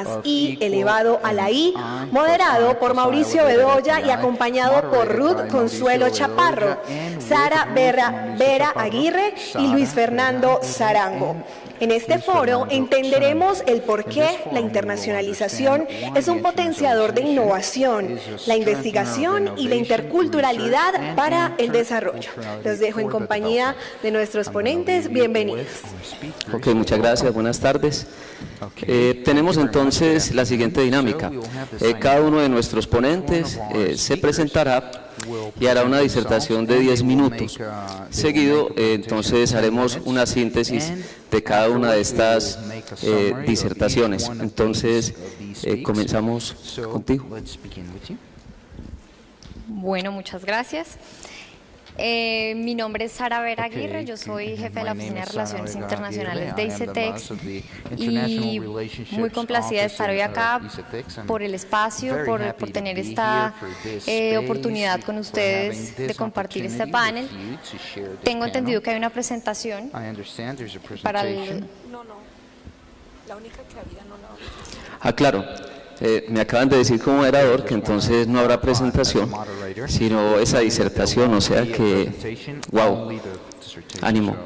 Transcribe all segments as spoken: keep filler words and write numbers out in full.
más I elevado a la I, moderado por Mauricio Bedoya y acompañado por Ruth Consuelo Chaparro, Sara Vera, Vera Aguirre y Luis Fernando Zarango. En este foro entenderemos el por qué la internacionalización es un potenciador de innovación, la investigación y la interculturalidad para el desarrollo. Los dejo en compañía de nuestros ponentes. Bienvenidos. Ok, muchas gracias. Buenas tardes. Eh, tenemos entonces la siguiente dinámica. Eh, cada uno de nuestros ponentes eh, se presentará y hará una disertación de diez minutos. Seguido, eh, entonces, haremos una síntesis de cada una de estas eh, disertaciones. Entonces, eh, comenzamos contigo. Bueno, muchas gracias. Eh, mi nombre es Sara Vera Aguirre, yo soy jefe de la Oficina de Relaciones Internacionales de ICETEX y muy complacida de estar hoy acá por el espacio, por, por tener esta eh, oportunidad con ustedes de compartir este panel. Tengo entendido que hay una presentación para el... No, no, la única que había no la Ah, claro. Eh, me acaban de decir como moderador que entonces no habrá presentación, sino esa disertación, o sea que, wow, ánimo.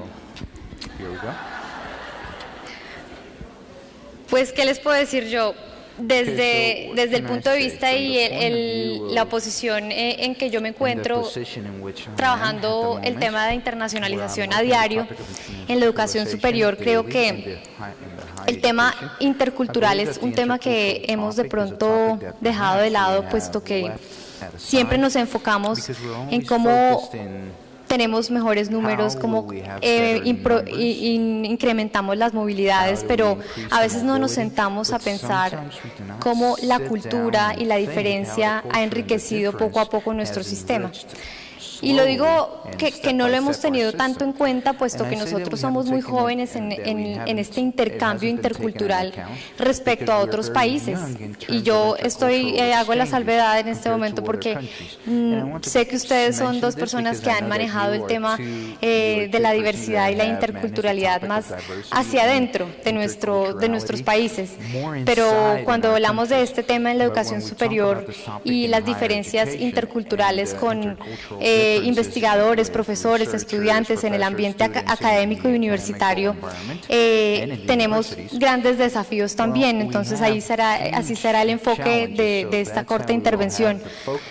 Pues, ¿qué les puedo decir yo? Desde, desde el punto de vista y el, el, la posición en que yo me encuentro trabajando el tema de internacionalización a diario en la educación superior, creo que el tema intercultural es un tema que hemos de pronto dejado de lado, puesto que siempre nos enfocamos en cómo tenemos mejores números, cómo eh, impro, in, incrementamos las movilidades, pero a veces no nos sentamos a pensar cómo la cultura y la diferencia ha enriquecido poco a poco nuestro sistema. Y lo digo que, que no lo hemos tenido tanto en cuenta, puesto que nosotros somos muy jóvenes en, en, en este intercambio intercultural respecto a otros países. Y yo estoy, eh, hago la salvedad en este momento porque mm, sé que ustedes son dos personas que han manejado el tema eh, de la diversidad y la interculturalidad más hacia adentro de, nuestro, de nuestros países. Pero cuando hablamos de este tema en la educación superior y las diferencias interculturales con eh, investigadores, profesores, estudiantes en el ambiente ac académico y universitario, eh, tenemos grandes desafíos también. Entonces ahí será, así será el enfoque de, de esta corta intervención.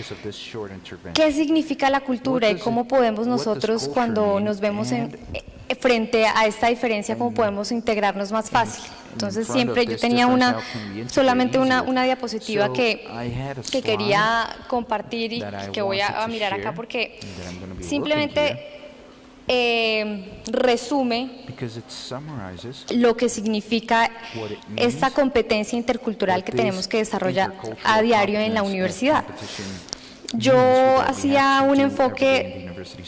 ¿Qué significa la cultura y cómo podemos nosotros, cuando nos vemos en, frente a esta diferencia, cómo podemos integrarnos más fácil? Entonces siempre yo tenía una, solamente una, una diapositiva que, que quería compartir y que voy a, a mirar acá porque simplemente eh, resume lo que significa esta competencia intercultural que tenemos que desarrollar a diario en la universidad. Yo hacía un enfoque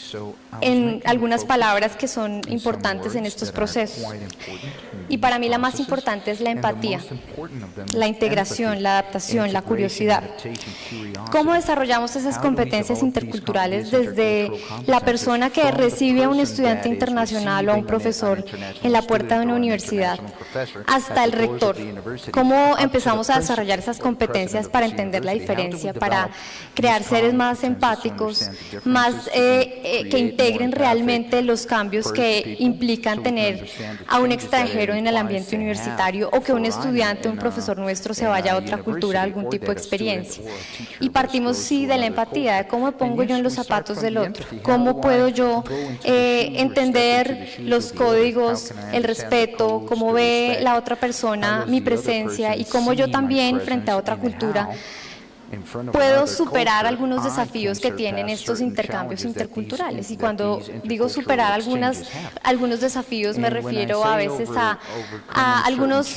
en algunas palabras que son importantes en estos procesos. Y para mí la más importante es la empatía, la integración, la adaptación, la curiosidad. ¿Cómo desarrollamos esas competencias interculturales desde la persona que recibe a un estudiante internacional o a un profesor en la puerta de una universidad hasta el rector? ¿Cómo empezamos a desarrollar esas competencias para entender la diferencia, para crear seres más empáticos, más eh, eh, que integren realmente los cambios que implican tener a un extranjero en el ambiente universitario o que un estudiante, un profesor nuestro se vaya a otra cultura, algún tipo de experiencia? Y partimos sí de la empatía, de cómo me pongo yo en los zapatos del otro, cómo puedo yo eh, entender los códigos, el respeto, cómo ve la otra persona mi presencia y cómo yo también frente a otra cultura puedo superar algunos desafíos que tienen estos intercambios interculturales. Y cuando digo superar algunas, algunos desafíos, me refiero a veces a, a algunos,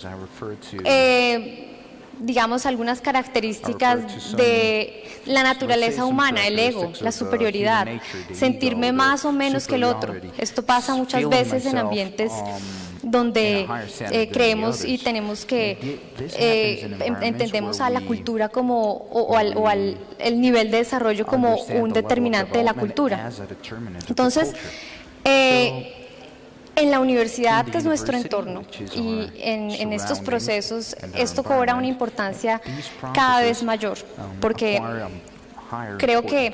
eh, digamos, algunas características de la naturaleza humana, el ego, la superioridad, sentirme más o menos que el otro. Esto pasa muchas veces en ambientes donde eh, creemos y tenemos que eh, entendemos a la cultura como o, o, al, o al el nivel de desarrollo como un determinante de la cultura. Entonces, eh, En la universidad, que es nuestro entorno, y en, en estos procesos, esto cobra una importancia cada vez mayor, porque creo que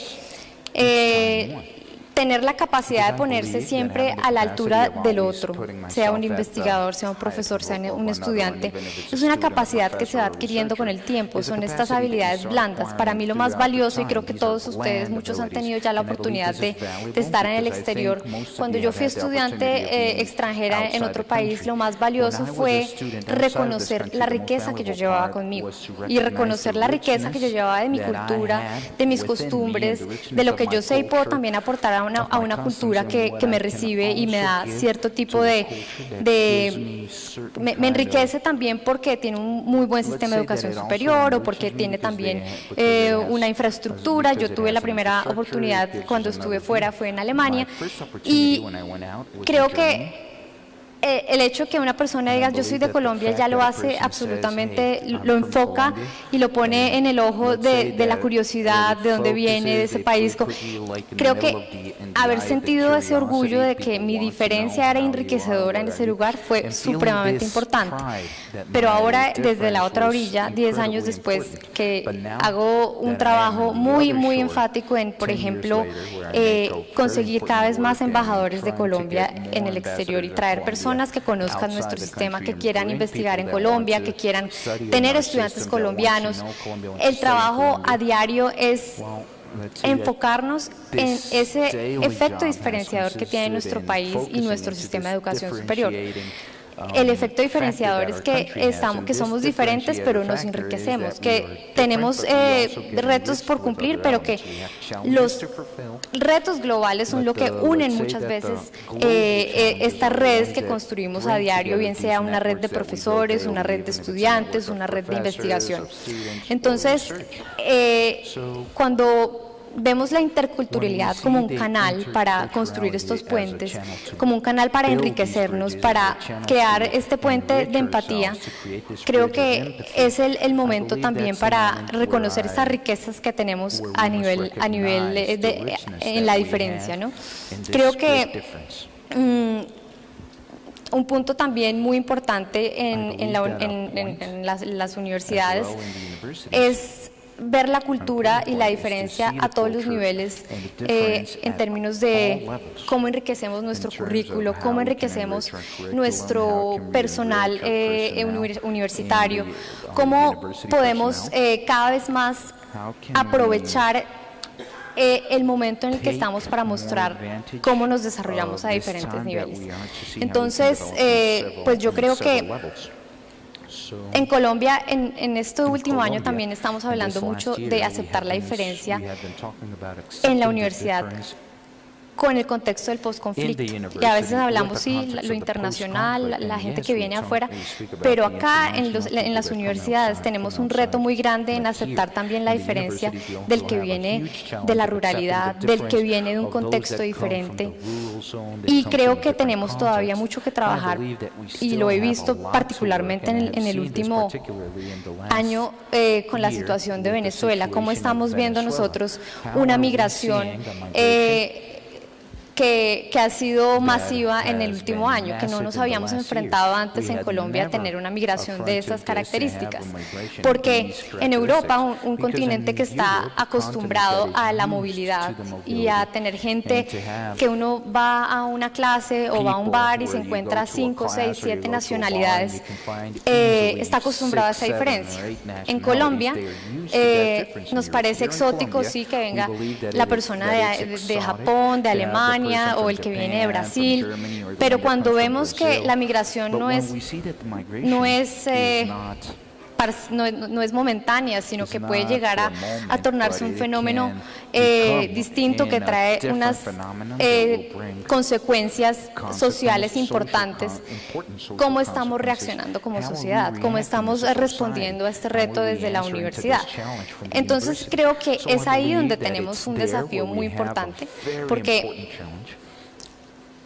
eh, tener la capacidad de ponerse siempre a la altura del otro, sea un investigador, sea un profesor, sea un estudiante, es una capacidad que se va adquiriendo con el tiempo, son estas habilidades blandas. Para mí lo más valioso, y creo que todos ustedes, muchos han tenido ya la oportunidad de, de estar en el exterior. Cuando yo fui estudiante eh, extranjera en otro país, lo más valioso fue reconocer la riqueza que yo llevaba conmigo, y reconocer la riqueza que yo llevaba de mi cultura, de mis costumbres, de lo que yo sé y puedo también aportar a Una, a una cultura que, que me recibe y me da cierto tipo de... de me, me enriquece también porque tiene un muy buen sistema de educación superior, o porque tiene también eh, una infraestructura. Yo tuve la primera oportunidad cuando estuve fuera, fue en Alemania, y creo que el hecho de que una persona diga yo soy de Colombia ya lo hace absolutamente, lo enfoca y lo pone en el ojo de, de la curiosidad, de dónde viene, de ese país. Creo que haber sentido ese orgullo de que mi diferencia era enriquecedora en ese lugar fue supremamente importante. Pero ahora, desde la otra orilla, diez años después, que hago un trabajo muy, muy enfático en, por ejemplo, eh, conseguir cada vez más embajadores de Colombia en el exterior y traer personas que conozcan nuestro sistema, que quieran investigar en Colombia, que quieran tener estudiantes colombianos. El trabajo a diario es enfocarnos en ese efecto diferenciador que tiene nuestro país y nuestro sistema de educación superior. El efecto diferenciador es que, estamos, que somos diferentes, pero nos enriquecemos, que tenemos eh, retos por cumplir, pero que los retos globales son lo que unen muchas veces eh, eh, estas redes que construimos a diario, bien sea una red de profesores, una red de estudiantes, una red de investigación. Entonces, eh, cuando vemos la interculturalidad como un canal para construir estos puentes, como un canal para enriquecernos, para crear este puente de empatía, creo que es el, el momento también para reconocer estas riquezas que tenemos a nivel, a nivel de, de, en la diferencia, ¿no? Creo que mmm, un punto también muy importante en, en, la, en, en, en las, las universidades es ver la cultura y la diferencia a todos los niveles eh, en términos de cómo enriquecemos nuestro currículo, cómo enriquecemos nuestro personal eh, universitario, cómo podemos eh, cada vez más aprovechar eh, el momento en el que estamos para mostrar cómo nos desarrollamos a diferentes niveles. Entonces, eh, pues yo creo que en Colombia, en, en este último año también estamos hablando mucho de aceptar la diferencia en la universidad con el contexto del postconflicto. Y a veces hablamos, sí, lo internacional, la, la gente que viene afuera, pero acá en, los, en las universidades tenemos un reto muy grande en aceptar también la diferencia del que viene de la ruralidad, del que viene de un contexto diferente. Y creo que tenemos todavía mucho que trabajar, y lo he visto particularmente en el, en el último año eh, con la situación de Venezuela, cómo estamos viendo nosotros una migración eh, Que, que ha sido masiva en el último año, que no nos habíamos enfrentado antes en Colombia a tener una migración de esas características, porque en Europa, un, un continente que está acostumbrado a la movilidad y a tener gente que uno va a una clase o va a un bar y se encuentra cinco, seis, siete nacionalidades, eh, está acostumbrado a esa diferencia. En Colombia eh, nos parece exótico, sí, que venga la persona de, de, de Japón, de Alemania, o el que viene de Brasil, pero cuando vemos que la migración no es, no es, eh, no, no es momentánea, sino que puede llegar a, a tornarse un fenómeno eh, distinto que trae unas eh, consecuencias sociales importantes, ¿cómo estamos reaccionando como sociedad? ¿Cómo estamos respondiendo a este reto desde la universidad? Entonces creo que es ahí donde tenemos un desafío muy importante, porque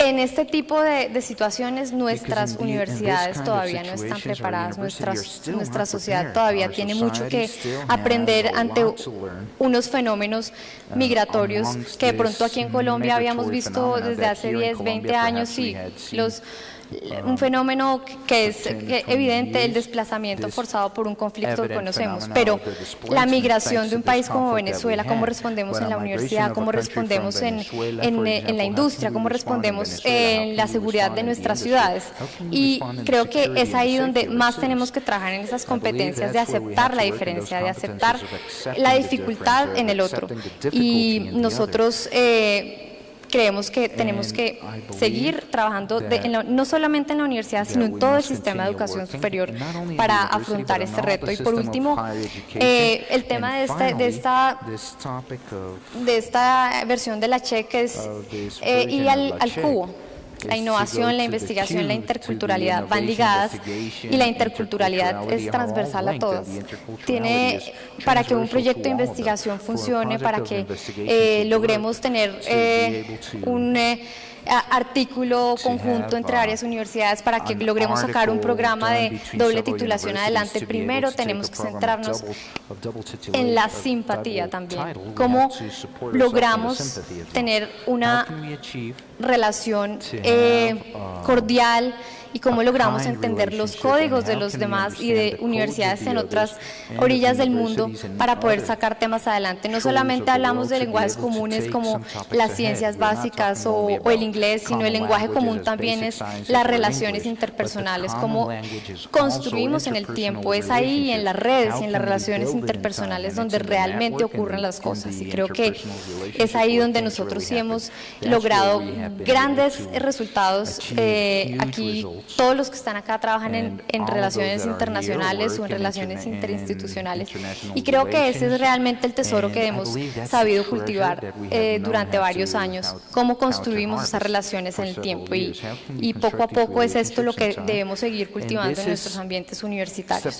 en este tipo de, de situaciones nuestras universidades todavía no están preparadas, nuestras, nuestra sociedad todavía tiene mucho que aprender ante unos fenómenos migratorios que de pronto aquí en Colombia habíamos visto desde hace diez, veinte años, y los un fenómeno que es que evidente, el desplazamiento forzado por un conflicto que conocemos, pero la migración de un país como Venezuela, cómo respondemos en la universidad, cómo respondemos en, en, en la industria, cómo respondemos en la seguridad de nuestras ciudades, y creo que es ahí donde más tenemos que trabajar en esas competencias de aceptar la diferencia, de aceptar la dificultad en el otro, y nosotros eh, creemos que tenemos que seguir trabajando de, en la, no solamente en la universidad, sino en todo el sistema de educación superior para afrontar este reto. Y por último, eh, el tema de esta, de, esta, de esta versión de la C H E, que es eh, ir al, al cubo. La innovación, la investigación, la interculturalidad van ligadas, y la interculturalidad es transversal a todas. Tiene, para que un proyecto de investigación funcione, para que eh, logremos tener eh, un eh, artículo conjunto entre varias universidades, para que logremos sacar un programa de doble titulación adelante, primero tenemos que centrarnos en la simpatía también. Cómo logramos tener una relación eh, cordial, y cómo logramos entender los códigos de los demás y de universidades en otras orillas del mundo para poder sacar temas adelante. No solamente hablamos de lenguajes comunes como las ciencias básicas o, o el inglés, sino el lenguaje común también es las relaciones interpersonales, cómo construimos en el tiempo. Es ahí, en las redes y en las relaciones interpersonales, donde realmente ocurren las cosas, y creo que es ahí donde nosotros sí hemos logrado grandes resultados. Eh, aquí todos los que están acá trabajan en, en relaciones internacionales o en relaciones interinstitucionales, y creo que ese es realmente el tesoro que hemos sabido cultivar eh, durante varios años, cómo construimos esas relaciones en el tiempo, y, y poco a poco es esto lo que debemos seguir cultivando en nuestros ambientes universitarios.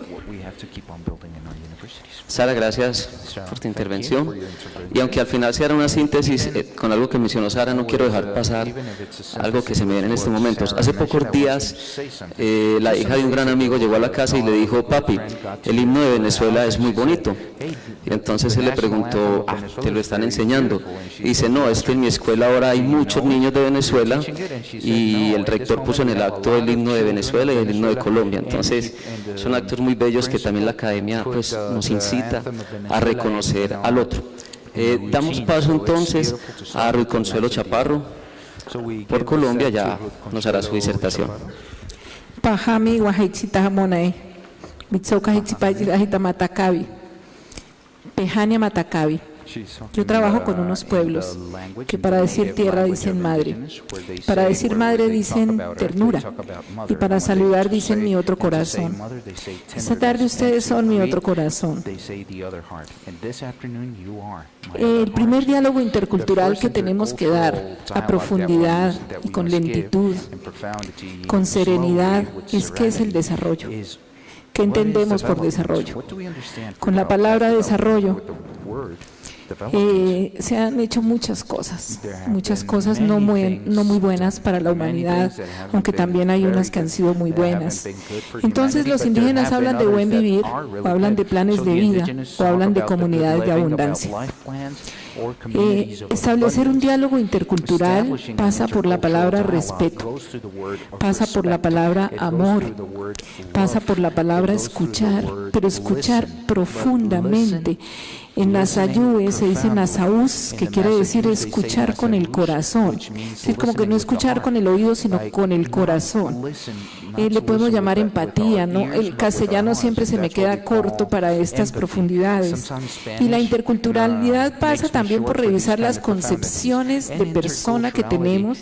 Sara, gracias por tu intervención, y aunque al final se hará una síntesis eh, con algo que mencionó Sara, no quiero dejar pasar algo que se me viene en estos momentos. Hace pocos días eh, la hija de un gran amigo llegó a la casa y le dijo: papi, el himno de Venezuela es muy bonito. Y entonces él le preguntó: ah, ¿te lo están enseñando? Y dice: no, es que en mi escuela ahora hay muchos niños de Venezuela, y el rector puso en el acto el himno de Venezuela y el himno de Colombia. Entonces son actos muy bellos que también la academia pues nos incita a reconocer al otro. Eh, damos paso entonces a Ruth Consuelo Chaparro. Por Colombia ya nos hará su disertación. Pajami Wahaichita Monay, Mitsoka Hichipajita Matacabi, Pejania Matacabi. Yo trabajo con unos pueblos que para decir tierra dicen madre, para decir madre dicen ternura, y para saludar dicen mi otro corazón. Esta tarde ustedes son mi otro corazón. El primer diálogo intercultural que tenemos que dar a profundidad y con lentitud, con serenidad, es ¿qué es el desarrollo? ¿Qué entendemos por desarrollo? Con la palabra desarrollo Eh, se han hecho muchas cosas, muchas cosas no muy, no muy buenas para la humanidad, aunque también hay unas que han sido muy buenas. Entonces los indígenas hablan de buen vivir, o hablan de planes de vida, o hablan de comunidades de abundancia. Eh, establecer un diálogo intercultural pasa por la palabra respeto, pasa por la palabra amor, pasa por la palabra escuchar, pero escuchar profundamente. En Nazayú se dice Nazaús, que quiere decir escuchar con el corazón, es decir, como que no escuchar con el oído, sino con el corazón. Eh, le podemos llamar empatía, ¿no? El castellano siempre se me queda corto para estas profundidades. Y la interculturalidad pasa también por revisar las concepciones de persona que tenemos.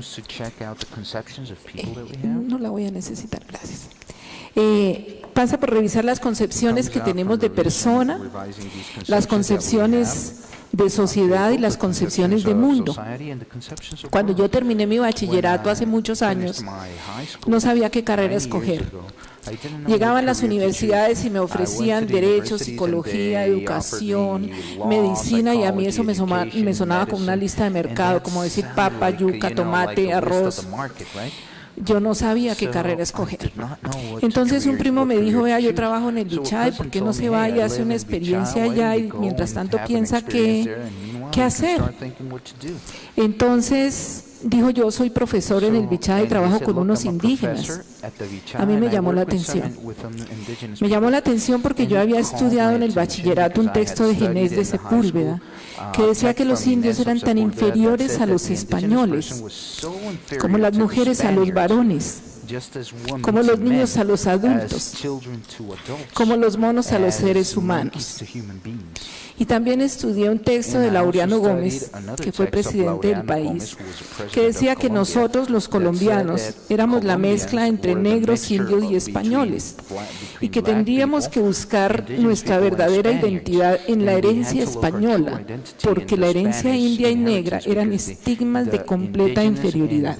Eh, no la voy a necesitar, gracias. Eh, pasa por revisar las concepciones que tenemos de persona, las concepciones de sociedad y las concepciones de mundo. Cuando yo terminé mi bachillerato hace muchos años, no sabía qué carrera escoger. Llegaban las universidades y me ofrecían derecho, psicología, educación, medicina, y a mí eso me sonaba, me sonaba como una lista de mercado, como decir papa, yuca, tomate, arroz. Yo no sabía qué carrera escoger. Entonces un primo me dijo, vea, yo trabajo en el Bichay, ¿por qué no se va y hace una experiencia allá y mientras tanto piensa qué, qué hacer? Entonces dijo, yo soy profesor en el Bichay y trabajo con unos indígenas. A mí me llamó la atención. Me llamó la atención porque yo había estudiado en el bachillerato un texto de Ginés de Sepúlveda que decía que los indios eran tan inferiores a los españoles, como las mujeres a los varones, como los niños a los adultos, como los monos a los seres humanos. Y también estudié un texto de Laureano Gómez, que fue presidente del país, que decía que nosotros, los colombianos, éramos la mezcla entre negros, indios y españoles, y que tendríamos que buscar nuestra verdadera identidad en la herencia española, porque la herencia india y negra eran estigmas de completa inferioridad.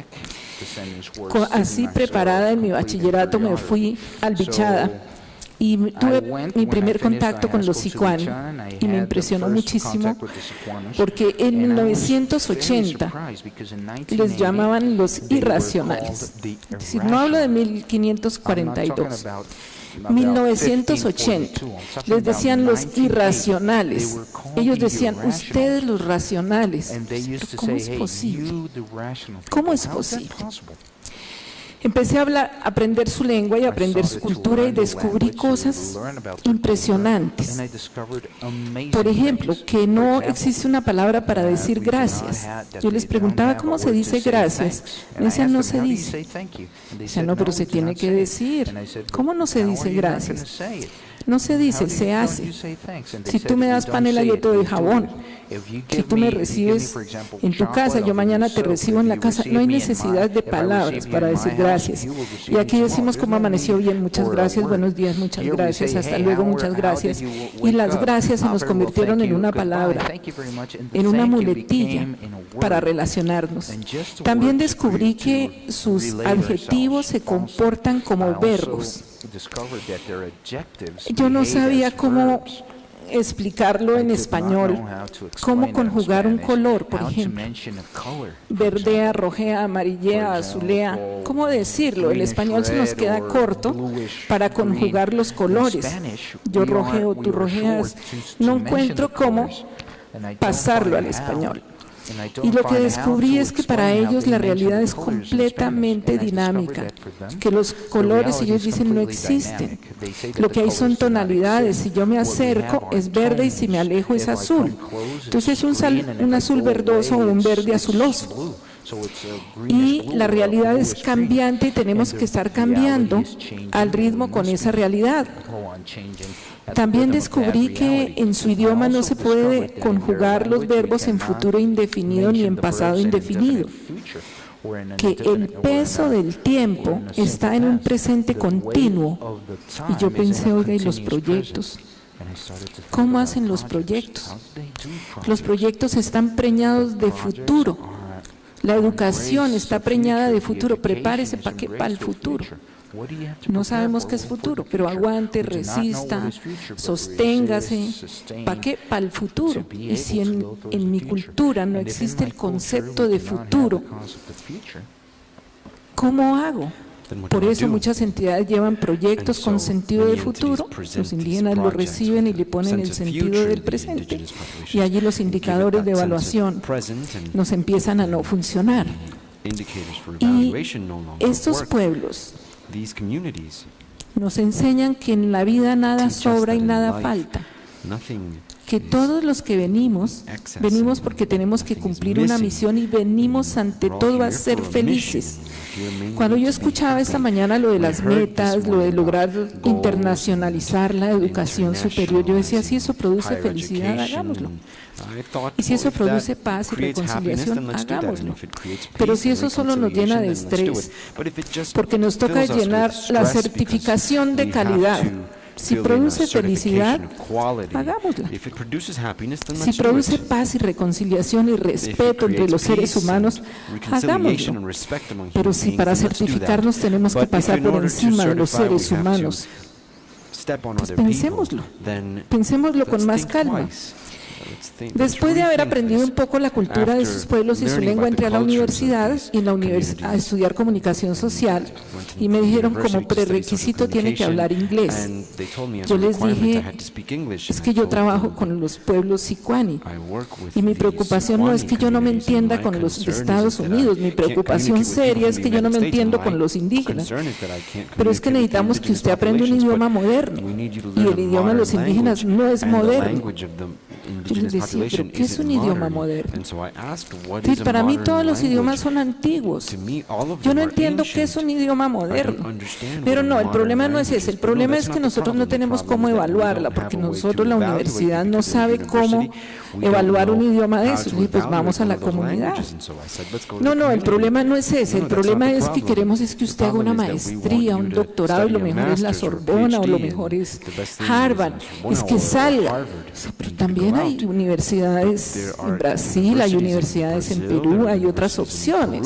Así preparada en mi bachillerato me fui al Bichada y tuve mi primer contacto con los Sicuani y me impresionó muchísimo porque en mil novecientos ochenta les llamaban los irracionales. Es decir, no hablo de mil quinientos cuarenta y dos. mil novecientos ochenta, les decían los irracionales. Ellos decían, ustedes los racionales. ¿Cómo es posible? ¿Cómo es posible? Empecé a hablar, a aprender su lengua y a aprender su cultura y descubrí cosas impresionantes. Por ejemplo, que no existe una palabra para decir gracias. Yo les preguntaba cómo se dice gracias. Me decían, no se dice. Decían, no, pero se tiene que decir. ¿Cómo no se dice gracias? No se dice, se hace. Si tú me das panela, yo te doy jabón. Si tú me recibes en tu casa, yo mañana te recibo en la casa. No hay necesidad de palabras para decir gracias. Y aquí decimos cómo amaneció bien, muchas gracias, buenos días, muchas gracias, hasta luego, muchas gracias. Y las gracias se nos convirtieron en una palabra, en una muletilla para relacionarnos. También descubrí que sus adjetivos se comportan como verbos. Yo no sabía cómo explicarlo en español, cómo conjugar un color, por ejemplo, verdea, rojea, amarillea, azulea, cómo decirlo. El español se nos queda corto para conjugar los colores. Yo rojeo, tú rojeas, no encuentro cómo pasarlo al español. Y lo que descubrí es que para ellos la realidad es completamente dinámica, que los colores, ellos dicen, no existen. Lo que hay son tonalidades. Si yo me acerco es verde y si me alejo es azul. Entonces es un, sal, un azul verdoso o un verde azuloso. Y la realidad es cambiante y tenemos que estar cambiando al ritmo con esa realidad. También descubrí que en su idioma no se puede conjugar los verbos en futuro indefinido ni en pasado indefinido, que el peso del tiempo está en un presente continuo. Y yo pensé, oiga, ¿y los proyectos? ¿Cómo hacen los proyectos? Los proyectos están preñados de futuro. La educación está preñada de futuro. Prepárese para qué, para el futuro. No sabemos qué es futuro, pero aguante, resista, sosténgase. ¿Para qué? Para el futuro. Y si en, en mi cultura no existe el concepto de futuro, ¿cómo hago? Por eso muchas entidades llevan proyectos con sentido de futuro, los indígenas lo reciben y le ponen el sentido del presente, y allí los indicadores de evaluación nos empiezan a no funcionar. Y estos pueblos nos enseñan que en la vida nada sobra y nada falta, que todos los que venimos, venimos porque tenemos que cumplir una misión y venimos ante todo a ser felices. Cuando yo escuchaba esta mañana lo de las metas, lo de lograr internacionalizar la educación superior, yo decía, si eso produce felicidad, hagámoslo. Y si eso produce paz y reconciliación, hagámoslo. Pero si eso solo nos llena de estrés, porque nos toca llenar la certificación de calidad, Si produce felicidad, hagámosla. Si produce paz y reconciliación y respeto entre los seres humanos, hagámoslo. Pero si para certificarnos tenemos que pasar por encima de los seres humanos, pues pensémoslo. Pensémoslo con más calma. Después de haber aprendido un poco la cultura de sus pueblos y su lengua, entré a la universidad y en la univers a estudiar comunicación social, y me dijeron como prerequisito tiene que hablar inglés. Yo les dije, es que yo trabajo con los pueblos sicuani y mi preocupación no es que yo no me entienda con los de Estados Unidos, mi preocupación seria es que yo no me entiendo con los indígenas. Pero es que necesitamos que usted aprenda un idioma moderno, y el idioma de los indígenas no es moderno. Yo les decía, ¿pero qué es un idioma moderno? Sí, para mí todos los idiomas son antiguos. Yo no entiendo qué es un idioma moderno. Pero no, el problema no es ese. El problema es que nosotros no tenemos cómo evaluarla, porque nosotros, la universidad, no sabe cómo evaluar un idioma de esos. Y pues vamos a la comunidad. No, no, el problema no es ese. El problema es que queremos es que usted haga una maestría, un doctorado, y lo mejor es la Sorbona, o lo mejor es Harvard. Es que salga. Pero también hay universidades en Brasil, hay universidades en Perú, hay otras opciones.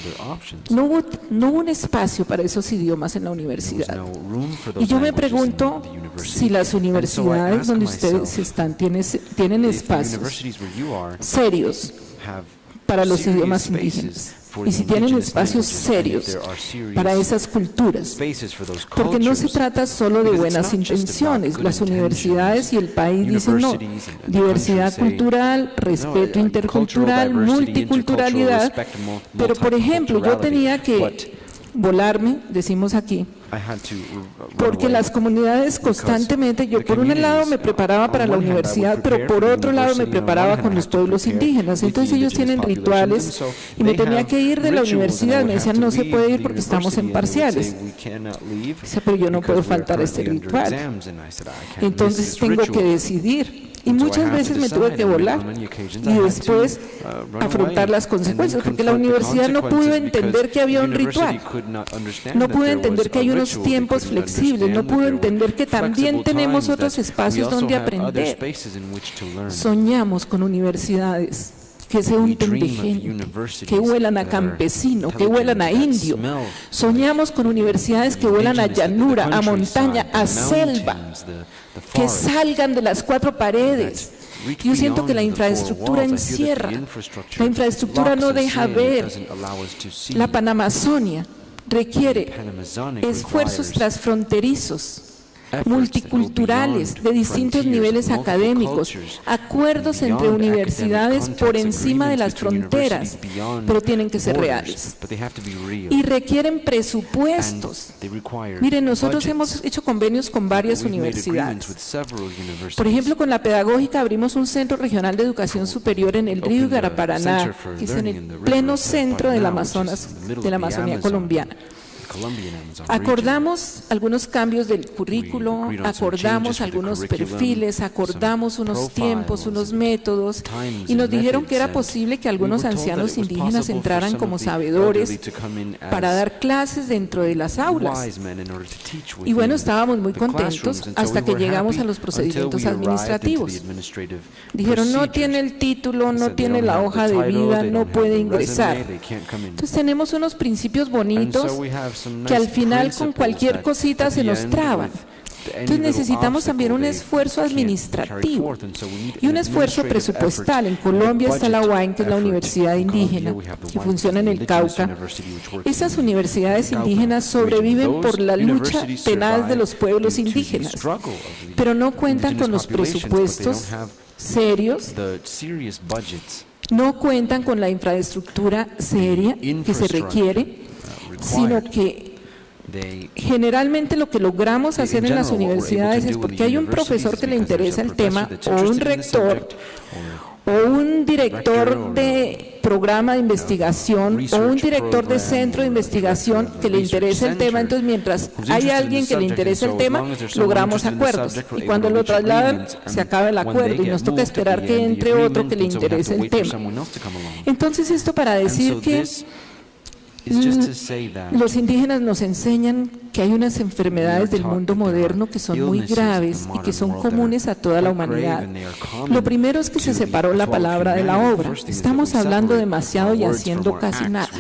No hubo, no hubo un espacio para esos idiomas en la universidad. Y yo me pregunto si las universidades donde ustedes están tienen, tienen espacios serios para los idiomas indígenas. Y si tienen espacios serios para esas culturas, porque no se trata solo de buenas intenciones. Las universidades y el país dicen no, diversidad cultural, respeto intercultural, multiculturalidad, pero por ejemplo yo tenía que volarme, decimos aquí, porque las comunidades constantemente, yo por un lado me preparaba para la universidad, pero por otro lado me preparaba con los pueblos indígenas. Entonces ellos tienen rituales y me tenía que ir de la universidad. Me decían, no se puede ir porque estamos en parciales. Dice, pero yo no puedo faltar a este ritual. Entonces tengo que decidir. Y muchas veces me tuve que volar y después afrontar las consecuencias, porque la universidad no pudo entender que había un ritual, no pudo entender que hay unos tiempos flexibles, no pudo entender que también tenemos otros espacios donde aprender. Soñamos con universidades que se unten de gente, que huelan a campesino, que huelan a indio. Soñamos con universidades que huelan a llanura, a montaña, a selva, que salgan de las cuatro paredes. Yo siento que la infraestructura encierra, la infraestructura no deja ver. La Panamazonia requiere esfuerzos transfronterizos, multiculturales, de distintos niveles académicos, acuerdos entre universidades por encima de las fronteras, pero tienen que ser reales. Y requieren presupuestos. Miren, nosotros hemos hecho convenios con varias universidades. Por ejemplo, con la Pedagógica abrimos un centro regional de educación superior en el río Igaraparaná, que es en el pleno centro del Amazonas, de la Amazonía colombiana. Acordamos algunos cambios del currículo, acordamos algunos perfiles, acordamos unos tiempos, unos métodos, y nos dijeron que era posible que algunos ancianos indígenas entraran como sabedores para dar clases dentro de las aulas. Y bueno, estábamos muy contentos hasta que llegamos a los procedimientos administrativos. Dijeron, no tiene el título, no tiene la hoja de vida, no puede ingresar. Entonces tenemos unos principios bonitos que al final con cualquier cosita se nos traban. Entonces necesitamos también un esfuerzo administrativo y un esfuerzo presupuestal. En Colombia está la U A I N, que es la Universidad Indígena, que funciona en el Cauca. Esas universidades indígenas sobreviven por la lucha tenaz de los pueblos indígenas, pero no cuentan con los presupuestos serios, no cuentan con la infraestructura seria que se requiere, sino que generalmente lo que logramos hacer en las universidades es porque hay un profesor que le interesa el tema, o un rector, o un director de programa de investigación, o un director de centro de investigación que le interesa el tema. Entonces, mientras hay alguien que le interesa el tema, logramos acuerdos, y cuando lo trasladan se acaba el acuerdo y nos toca esperar que entre otro que le interese el tema. Entonces, esto para decir que Los indígenas nos enseñan que hay unas enfermedades del mundo moderno que son muy graves y que son comunes a toda la humanidad. Lo primero es que se separó la palabra de la obra. Estamos hablando demasiado y haciendo casi nada.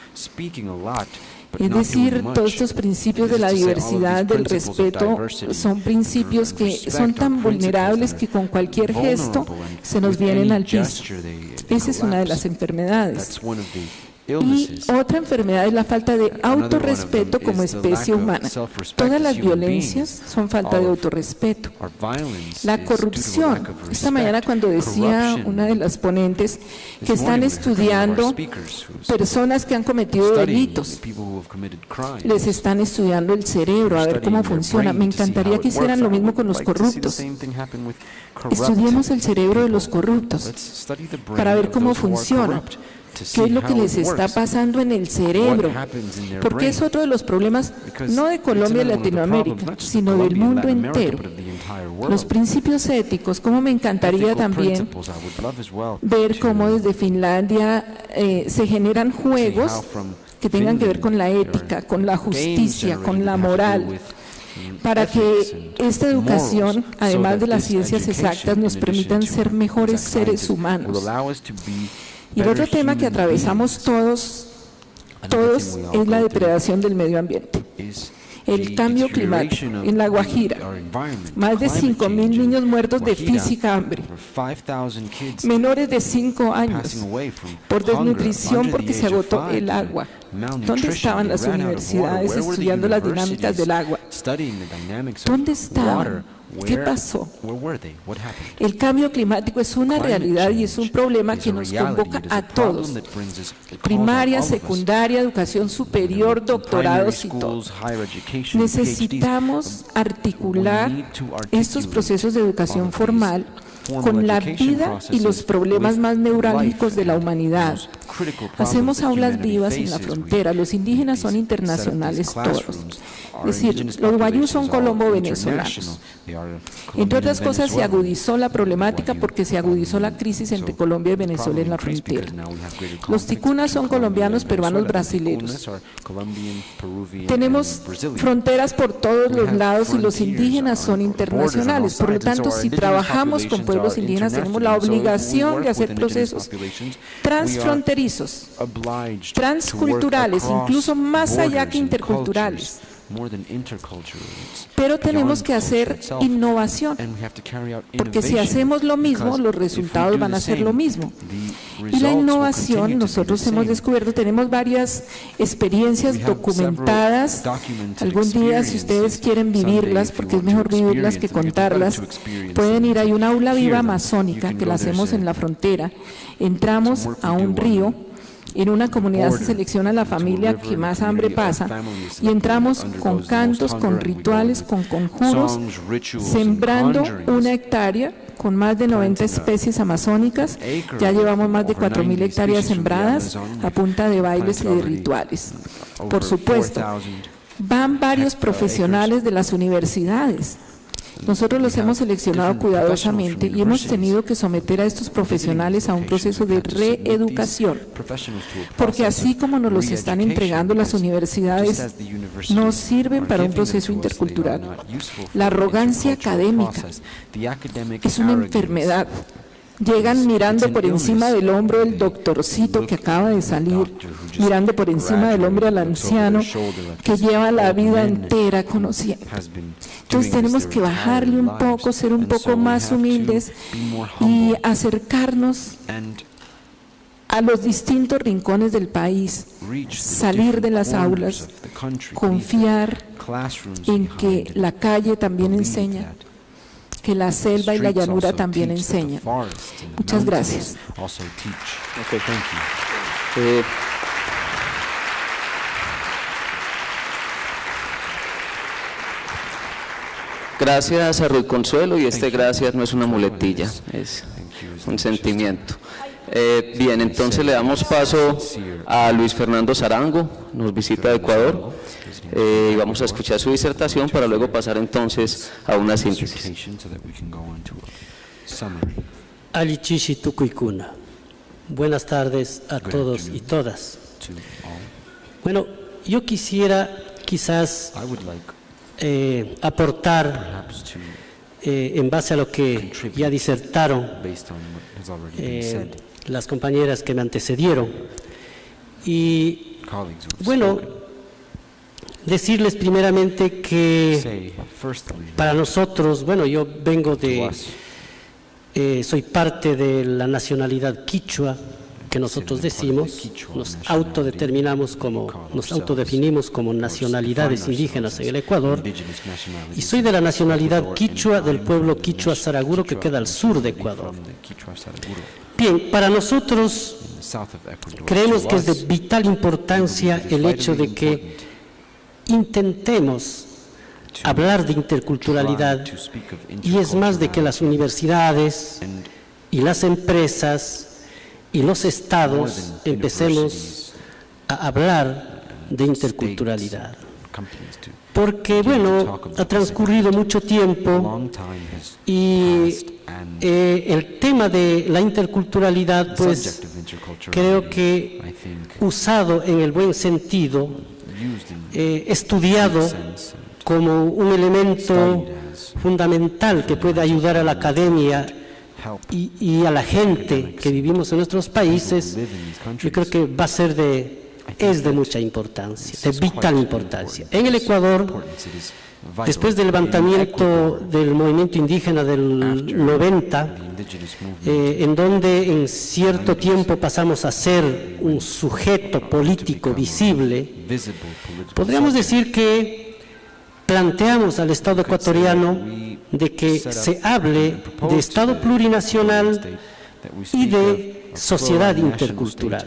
Es decir, todos estos principios de la diversidad, del respeto, son principios que son tan vulnerables que con cualquier gesto se nos vienen al piso. Esa es una de las enfermedades. Y otra enfermedad es la falta de autorrespeto como especie humana. Todas las violencias son falta de autorrespeto. La corrupción. Esta mañana cuando decía una de las ponentes que están estudiando personas que han cometido delitos, les están estudiando el cerebro a ver cómo funciona. Me encantaría que hicieran lo mismo con los corruptos. Estudiemos el cerebro de los corruptos para ver cómo funciona. ¿Qué es lo que les está pasando en el cerebro? Porque es otro de los problemas, no de Colombia y Latinoamérica, sino del mundo entero. Los principios éticos, como me encantaría también ver cómo desde Finlandia eh, se generan juegos que tengan que ver con la ética, con la justicia, con la moral, para que esta educación, además de las ciencias exactas, nos permitan ser mejores seres humanos. Y el otro tema que atravesamos todos, todos es la depredación del medio ambiente. El cambio climático. En La Guajira, más de cinco mil niños muertos de física hambre, menores de cinco años, por desnutrición porque se agotó el agua. ¿Dónde estaban las universidades estudiando las dinámicas del agua? ¿Dónde estaban? ¿Qué pasó? El cambio climático es una realidad y es un problema que nos convoca a todos. Primaria, secundaria, educación superior, doctorados y todo. Necesitamos articular estos procesos de educación formal con la vida y los problemas más neurálgicos de la humanidad. Hacemos aulas vivas en la frontera. Los indígenas son internacionales todos. Es decir, los guayús son colombo-venezolanos. Entre otras cosas, se agudizó la problemática porque se agudizó la crisis entre Colombia y Venezuela en la frontera. Los ticunas son colombianos, peruanos, brasileños. Tenemos fronteras por todos los lados y los indígenas son internacionales. Por lo tanto, si trabajamos con pueblos indígenas, tenemos la obligación de hacer procesos transfronterizos, transculturales, incluso más allá que interculturales. Pero tenemos que hacer innovación, porque si hacemos lo mismo, los resultados van a ser lo mismo. Y la innovación, nosotros hemos descubierto, tenemos varias experiencias documentadas. Algún día, si ustedes quieren vivirlas, porque es mejor vivirlas que contarlas, pueden ir. Hay un aula viva amazónica que la hacemos en la frontera. Entramos a un río. En una comunidad se selecciona la familia que más hambre pasa y entramos con cantos, con rituales, con conjuros, sembrando una hectárea con más de noventa especies amazónicas. Ya llevamos más de cuatro mil hectáreas sembradas a punta de bailes y de rituales. Por supuesto, van varios profesionales de las universidades. Nosotros los hemos seleccionado cuidadosamente y hemos tenido que someter a estos profesionales a un proceso de reeducación, porque así como nos los están entregando las universidades, no sirven para un proceso intercultural. La arrogancia académica es una enfermedad. Llegan mirando por encima del hombro del doctorcito que acaba de salir, mirando por encima del hombro al anciano que lleva la vida entera conociendo. Entonces tenemos que bajarle un poco, ser un poco más humildes y acercarnos a los distintos rincones del país, salir de las aulas, confiar en que la calle también enseña, que la selva y la llanura también enseñan. Muchas gracias. Okay, thank you. Eh, gracias a Ruth Consuelo, y este gracias no es una muletilla, es un sentimiento. Eh, bien, entonces le damos paso a Luis Fernando Sarango, nos visita de Ecuador, eh, y vamos a escuchar su disertación para luego pasar entonces a una síntesis. Alichishi Tukuikuna. Buenas tardes a todos y todas. Bueno, yo quisiera quizás eh, aportar eh, en base a lo que ya disertaron eh, las compañeras que me antecedieron. Y bueno, decirles primeramente que para nosotros, bueno, yo vengo de, eh, soy parte de la nacionalidad quichua, que nosotros decimos, nos autodeterminamos como, nos autodefinimos como nacionalidades indígenas en el Ecuador, y soy de la nacionalidad quichua del pueblo quichua Saraguro, que queda al sur de Ecuador. Bien, para nosotros creemos que es de vital importancia el hecho de que intentemos hablar de interculturalidad, y es más de que las universidades y las empresas y los estados empecemos a hablar de interculturalidad. Porque, bueno, ha transcurrido mucho tiempo y eh, el tema de la interculturalidad, pues, creo que usado en el buen sentido, eh, estudiado como un elemento fundamental que puede ayudar a la academia Y, y a la gente que vivimos en nuestros países, yo creo que va a ser de, es de mucha importancia, de vital importancia. En el Ecuador, después del levantamiento del movimiento indígena del noventa, eh, en donde en cierto tiempo pasamos a ser un sujeto político visible, podríamos decir que planteamos al Estado ecuatoriano de que se hable de Estado plurinacional y de sociedad intercultural.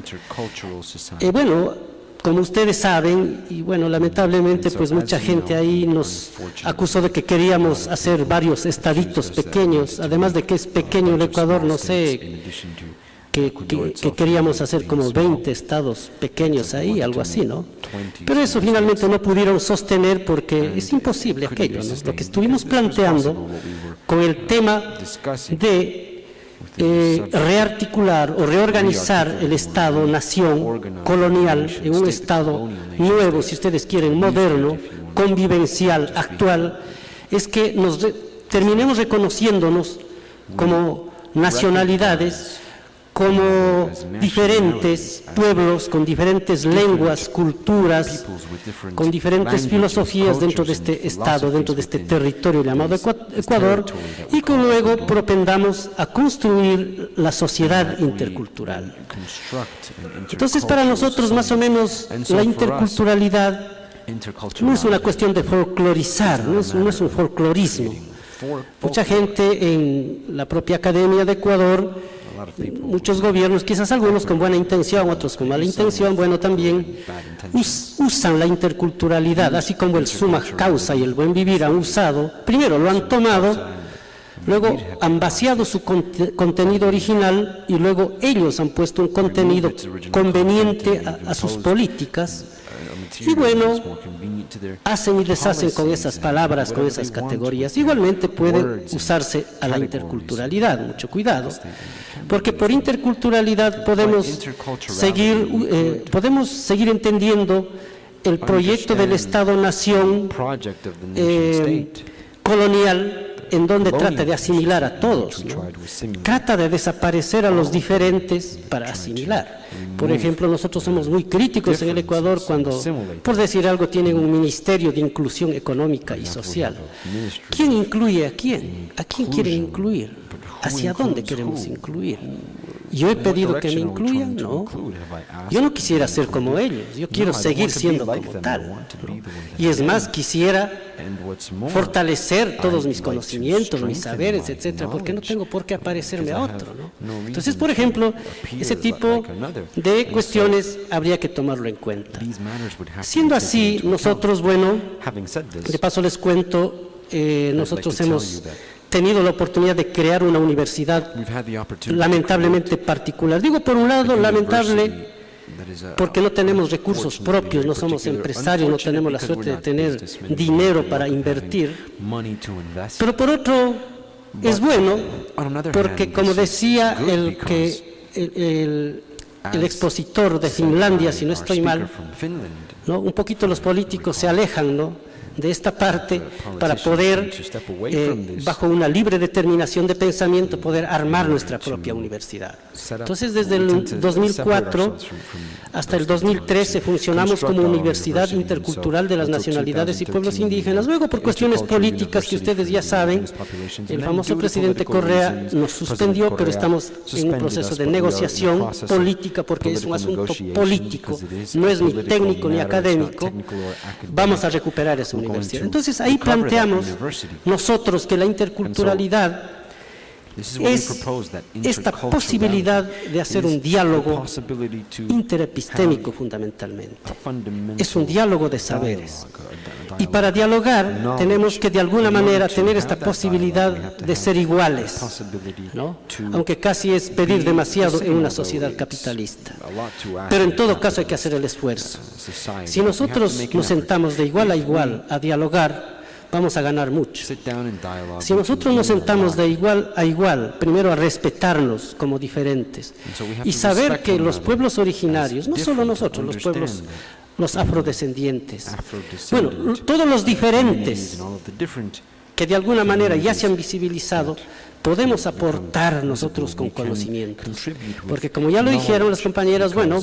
Eh, bueno, como ustedes saben, y bueno, lamentablemente pues mucha gente ahí nos acusó de que queríamos hacer varios estaditos pequeños, además de que es pequeño el Ecuador, no sé, que, que, que queríamos hacer como veinte estados pequeños ahí, algo así, ¿no? Pero eso finalmente no pudieron sostener porque es imposible aquello, ¿no? Lo que estuvimos planteando con el tema de eh, rearticular o reorganizar el Estado-nación colonial en un Estado nuevo, si ustedes quieren, moderno, convivencial, actual, es que nos re- terminemos reconociéndonos como nacionalidades, como diferentes pueblos con diferentes lenguas, culturas, con diferentes filosofías dentro de este Estado, dentro de este territorio llamado Ecuador, y que luego propendamos a construir la sociedad intercultural. Entonces, para nosotros, más o menos, la interculturalidad no es una cuestión de folclorizar, no es, no es un folclorismo. Mucha gente en la propia Academia de Ecuador, muchos gobiernos, quizás algunos con buena intención, otros con mala intención, bueno, también us, usan la interculturalidad, así como el summa causa y el buen vivir han usado. Primero lo han tomado, luego han vaciado su cont- contenido original y luego ellos han puesto un contenido conveniente a, a sus políticas. Y bueno, hacen y deshacen con esas palabras, con esas categorías. Igualmente puede usarse a la interculturalidad, mucho cuidado, porque por interculturalidad podemos seguir, eh, podemos seguir entendiendo el proyecto del Estado-Nación eh, colonial, en donde trata de asimilar a todos, ¿no? Trata de desaparecer a los diferentes para asimilar. Por ejemplo, nosotros somos muy críticos en el Ecuador cuando, por decir algo, tienen un ministerio de inclusión económica y social. ¿Quién incluye a quién? ¿A quién quieren incluir? ¿Hacia dónde queremos incluir? ¿Yo he pedido que me incluyan? No. Yo no quisiera ser como ellos, yo quiero seguir siendo como tal, ¿no? Y es más, quisiera fortalecer todos mis conocimientos, mis saberes, etcétera, porque no tengo por qué aparecerme a otro, ¿no? Entonces, por ejemplo, ese tipo de cuestiones habría que tomarlo en cuenta. Siendo así, nosotros, bueno, de paso les cuento, eh, nosotros hemos tenido la oportunidad de crear una universidad lamentablemente particular. Digo, por un lado, lamentable, porque no tenemos recursos propios, no somos empresarios, no tenemos la suerte de tener dinero para invertir. Pero por otro, es bueno, porque como decía el que el, el el expositor de Finlandia, si no estoy mal, ¿no? Un poquito los políticos se alejan, ¿no?, de esta parte para poder, eh, bajo una libre determinación de pensamiento, poder armar nuestra propia universidad. Entonces, desde el dos mil cuatro hasta el dos mil trece funcionamos como Universidad Intercultural de las Nacionalidades y Pueblos Indígenas. Luego, por cuestiones políticas que ustedes ya saben, el famoso presidente Correa nos suspendió, pero estamos en un proceso de negociación política porque es un asunto político, no es ni técnico ni académico. Vamos a recuperar esa universidad. Entonces ahí planteamos nosotros que la interculturalidad es esta posibilidad de hacer un diálogo interepistémico fundamentalmente. Es un diálogo de saberes. Y para dialogar tenemos que de alguna manera tener esta posibilidad de ser iguales, ¿no?, aunque casi es pedir demasiado en una sociedad capitalista. Pero en todo caso hay que hacer el esfuerzo. Si nosotros nos sentamos de igual a igual a dialogar, vamos a ganar mucho. Si nosotros nos sentamos de igual a igual, primero a respetarnos como diferentes y saber que los pueblos originarios, no solo nosotros, los pueblos, los afrodescendientes, bueno, todos los diferentes que de alguna manera ya se han visibilizado, podemos aportar nosotros con conocimientos. Porque como ya lo dijeron las compañeras, bueno,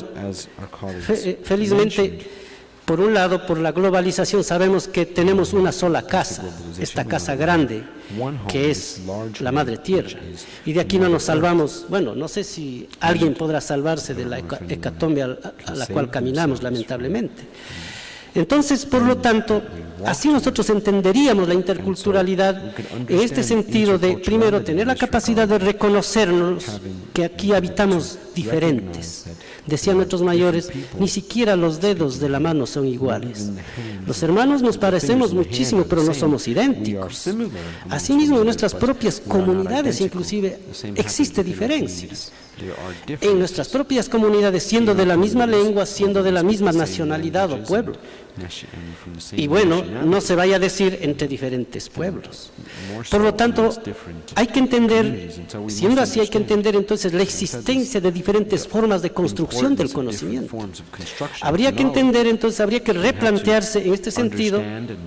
fe, felizmente, por un lado, por la globalización sabemos que tenemos una sola casa, esta casa grande, que es la Madre Tierra. Y de aquí no nos salvamos, bueno, no sé si alguien podrá salvarse de la hecatombe a la cual caminamos, lamentablemente. Entonces, por lo tanto, así nosotros entenderíamos la interculturalidad en este sentido de, primero, tener la capacidad de reconocernos que aquí habitamos diferentes. Decían nuestros mayores, ni siquiera los dedos de la mano son iguales. Los hermanos nos parecemos muchísimo, pero no somos idénticos. Asimismo, en nuestras propias comunidades inclusive existe diferencias. En nuestras propias comunidades, siendo de la misma lengua, siendo de la misma nacionalidad o pueblo. Y bueno, no se vaya a decir entre diferentes pueblos. Por lo tanto, hay que entender, siendo así, hay que entender entonces la existencia de diferentes formas de construcción del conocimiento. Habría que entender entonces, habría que replantearse en este sentido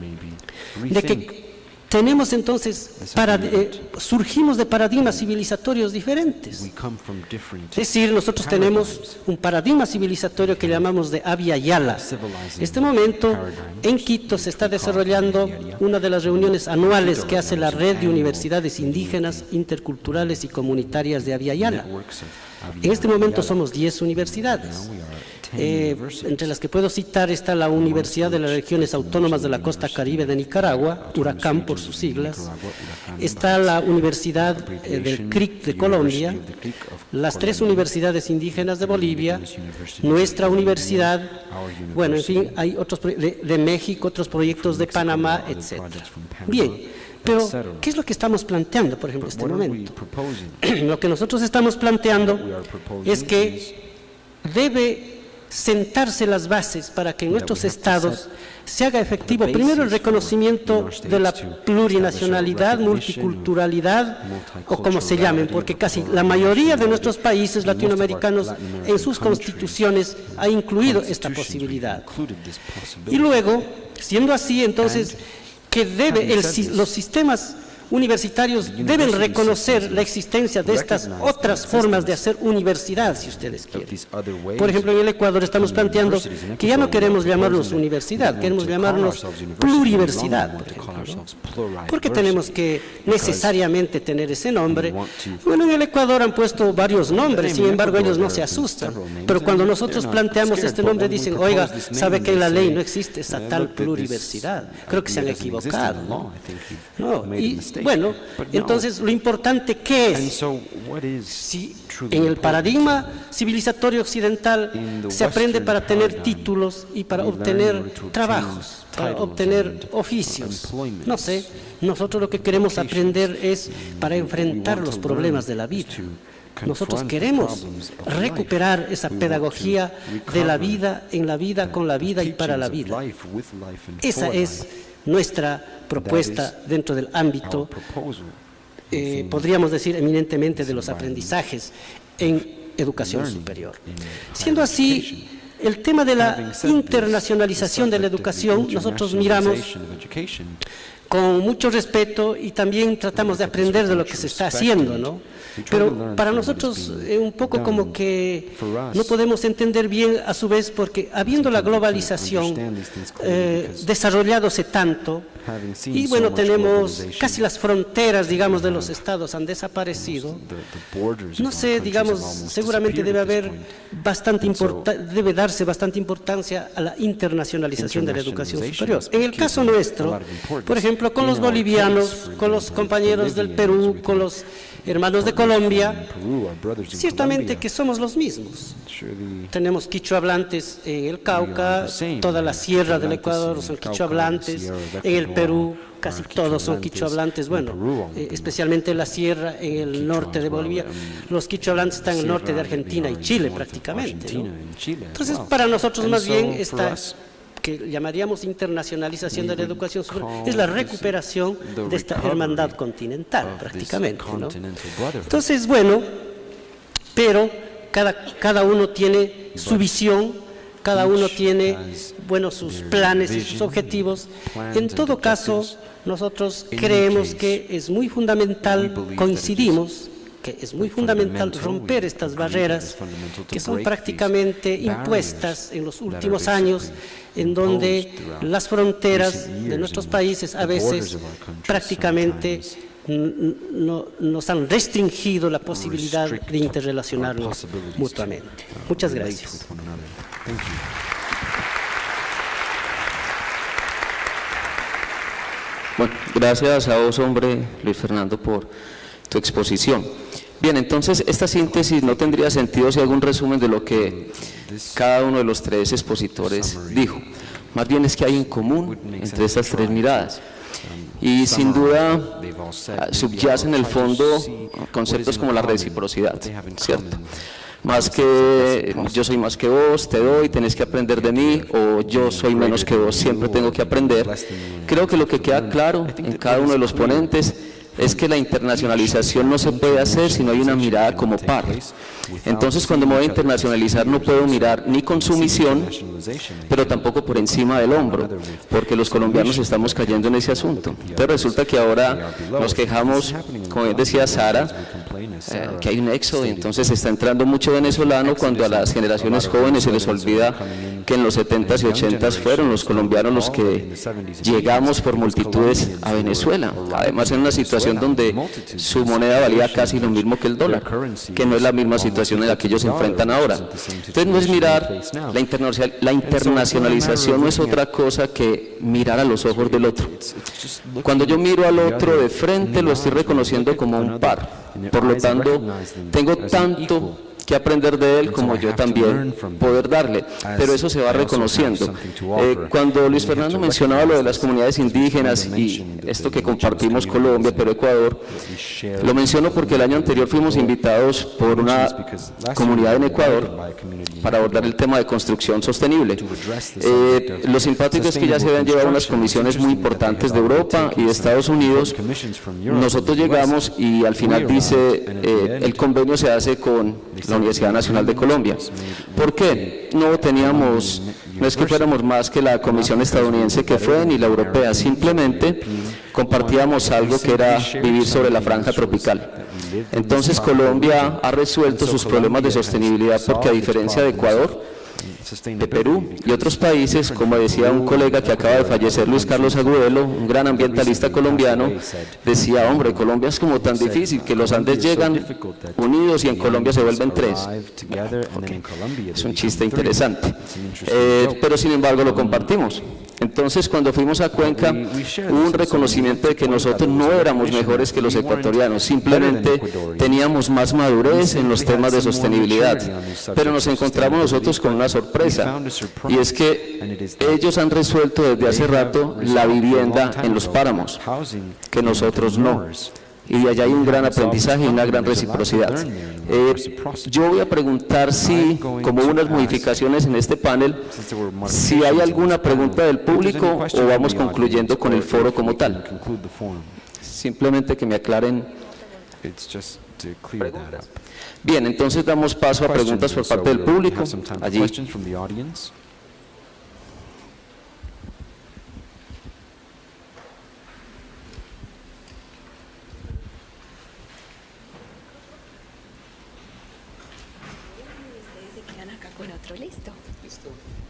de que tenemos entonces, para, eh, surgimos de paradigmas civilizatorios diferentes. Es decir, nosotros tenemos un paradigma civilizatorio que llamamos de Abya Yala. En este momento, en Quito se está desarrollando una de las reuniones anuales que hace la Red de Universidades Indígenas, Interculturales y Comunitarias de Abya Yala. En este momento somos diez universidades. Eh, entre las que puedo citar está la Universidad de las Regiones Autónomas de la Costa Caribe de Nicaragua, Huracán por sus siglas, está la Universidad eh, del C R I C de Colombia, las tres universidades indígenas de Bolivia, nuestra universidad, bueno, en fin, hay otros de, de México, otros proyectos de Panamá, etcétera. Bien, pero ¿qué es lo que estamos planteando, por ejemplo, en este momento? Lo que nosotros estamos planteando es que debe sentarse las bases para que en nuestros estados se haga efectivo primero el reconocimiento de la plurinacionalidad, multiculturalidad o como se llamen, porque casi la mayoría de nuestros países latinoamericanos en sus constituciones ha incluido esta posibilidad. Y luego, siendo así, entonces, que debe el, los sistemas universitarios deben reconocer la existencia de estas otras formas de hacer universidad, si ustedes quieren. Por ejemplo, en el Ecuador estamos planteando que ya no queremos llamarnos universidad, queremos llamarnos pluriversidad, por ejemplo, ¿no? ¿Por qué tenemos que necesariamente tener ese nombre? Bueno, en el Ecuador han puesto varios nombres, sin embargo ellos no se asustan, pero cuando nosotros planteamos este nombre dicen, oiga, ¿sabe que en la ley no existe esa tal pluriversidad? Creo que se han equivocado, ¿no? No, y bueno, entonces lo importante ¿qué es? Si en el paradigma civilizatorio occidental se aprende para tener títulos y para obtener trabajos, para obtener oficios, no sé, nosotros lo que queremos aprender es para enfrentar los problemas de la vida. Nosotros queremos recuperar esa pedagogía de la vida, en la vida, con la vida y para la vida. Esa es nuestra propuesta dentro del ámbito, eh, podríamos decir eminentemente de los aprendizajes en educación superior. Siendo así, el tema de la internacionalización de la educación, nosotros miramos con mucho respeto y también tratamos de aprender de lo que se está haciendo, ¿no? Pero para nosotros es un poco como que no podemos entender bien a su vez, porque habiendo la globalización eh, desarrollándose tanto, y bueno, tenemos casi las fronteras, digamos, de los estados han desaparecido, no sé, digamos, seguramente debe haber bastante importa- debe darse bastante importancia a la internacionalización de la educación superior. En el caso nuestro, por ejemplo, con los bolivianos, con los compañeros del Perú, con los hermanos de Colombia, ciertamente que somos los mismos. Tenemos quichua hablantes en el Cauca, toda la sierra del Ecuador son quichua hablantes, en el Perú casi todos son quichua hablantes, bueno, eh, especialmente en la sierra, en el norte de Bolivia, los quichua hablantes están en el norte de Argentina y Chile prácticamente, ¿no? Entonces, para nosotros más bien está que llamaríamos internacionalización de la educación superior, es la recuperación de esta hermandad continental, prácticamente, ¿no? Entonces, bueno, pero cada, cada uno tiene su visión, cada uno tiene, bueno, sus planes y sus objetivos. En todo caso, nosotros creemos que es muy fundamental, coincidimos, que es muy fundamental romper estas barreras que son prácticamente impuestas en los últimos años, en donde las fronteras de nuestros países a veces prácticamente no, nos han restringido la posibilidad de interrelacionarnos mutuamente. Muchas gracias. Bueno, gracias a vos, hombre, Luis Fernando, por tu exposición. Bien, entonces esta síntesis no tendría sentido si hago un resumen de lo que cada uno de los tres expositores dijo. Más bien es que hay en común entre estas tres miradas. Y sin duda subyacen en el fondo conceptos como la reciprocidad, ¿cierto? Más que yo soy más que vos, te doy, tenés que aprender de mí, o yo soy menos que vos, siempre tengo que aprender. Creo que lo que queda claro en cada uno de los ponentes es que la internacionalización no se puede hacer si no hay una mirada como par. Entonces, cuando me voy a internacionalizar no puedo mirar ni con sumisión, pero tampoco por encima del hombro, porque los colombianos estamos cayendo en ese asunto. Entonces resulta que ahora nos quejamos, como bien decía Sara, eh, que hay un éxodo, y entonces está entrando mucho venezolano, cuando a las generaciones jóvenes se les olvida que en los setentas y ochentas fueron los colombianos los que llegamos por multitudes a Venezuela, además en una situación donde su moneda valía casi lo mismo que el dólar, que no es la misma situación en la que ellos se enfrentan ahora. Entonces no es mirar, la, internacional, la internacionalización no es otra cosa que mirar a los ojos del otro. Cuando yo miro al otro de frente, lo estoy reconociendo como un par, por lo tanto tengo tanto que aprender de él como yo también poder darle, pero eso se va reconociendo. Eh, cuando Luis Fernando mencionaba lo de las comunidades indígenas y esto que compartimos Colombia, pero Ecuador, lo menciono porque el año anterior fuimos invitados por una comunidad en Ecuador para abordar el tema de construcción sostenible. Eh, lo simpático es que ya se habían llevado unas comisiones muy importantes de Europa y de Estados Unidos. Nosotros llegamos y al final dice, eh, el convenio se hace con la Universidad Nacional de Colombia. ¿Por qué? No teníamos, no es que fuéramos más que la comisión estadounidense que fue, ni la europea, simplemente compartíamos algo que era vivir sobre la franja tropical. Entonces Colombia ha resuelto sus problemas de sostenibilidad porque, a diferencia de Ecuador, de Perú y otros países, como decía un colega que acaba de fallecer, Luis Carlos Agudelo, un gran ambientalista colombiano, decía, hombre, Colombia es como tan difícil que los Andes llegan unidos y en Colombia se vuelven tres. Bueno, okay. Es un chiste interesante, eh, pero sin embargo lo compartimos. Entonces, cuando fuimos a Cuenca, hubo un reconocimiento de que nosotros no éramos mejores que los ecuatorianos, simplemente teníamos más madurez en los temas de sostenibilidad, pero nos encontramos nosotros con una sorpresa, y es que ellos han resuelto desde hace rato la vivienda en los páramos, que nosotros no. Y de allá hay un gran aprendizaje y una gran reciprocidad. Eh, yo voy a preguntar si, como unas modificaciones en este panel, si hay alguna pregunta del público o vamos concluyendo con el foro como tal. Simplemente que me aclaren Bien, entonces damos paso a preguntas por parte del público. Allí. Listo. Listo.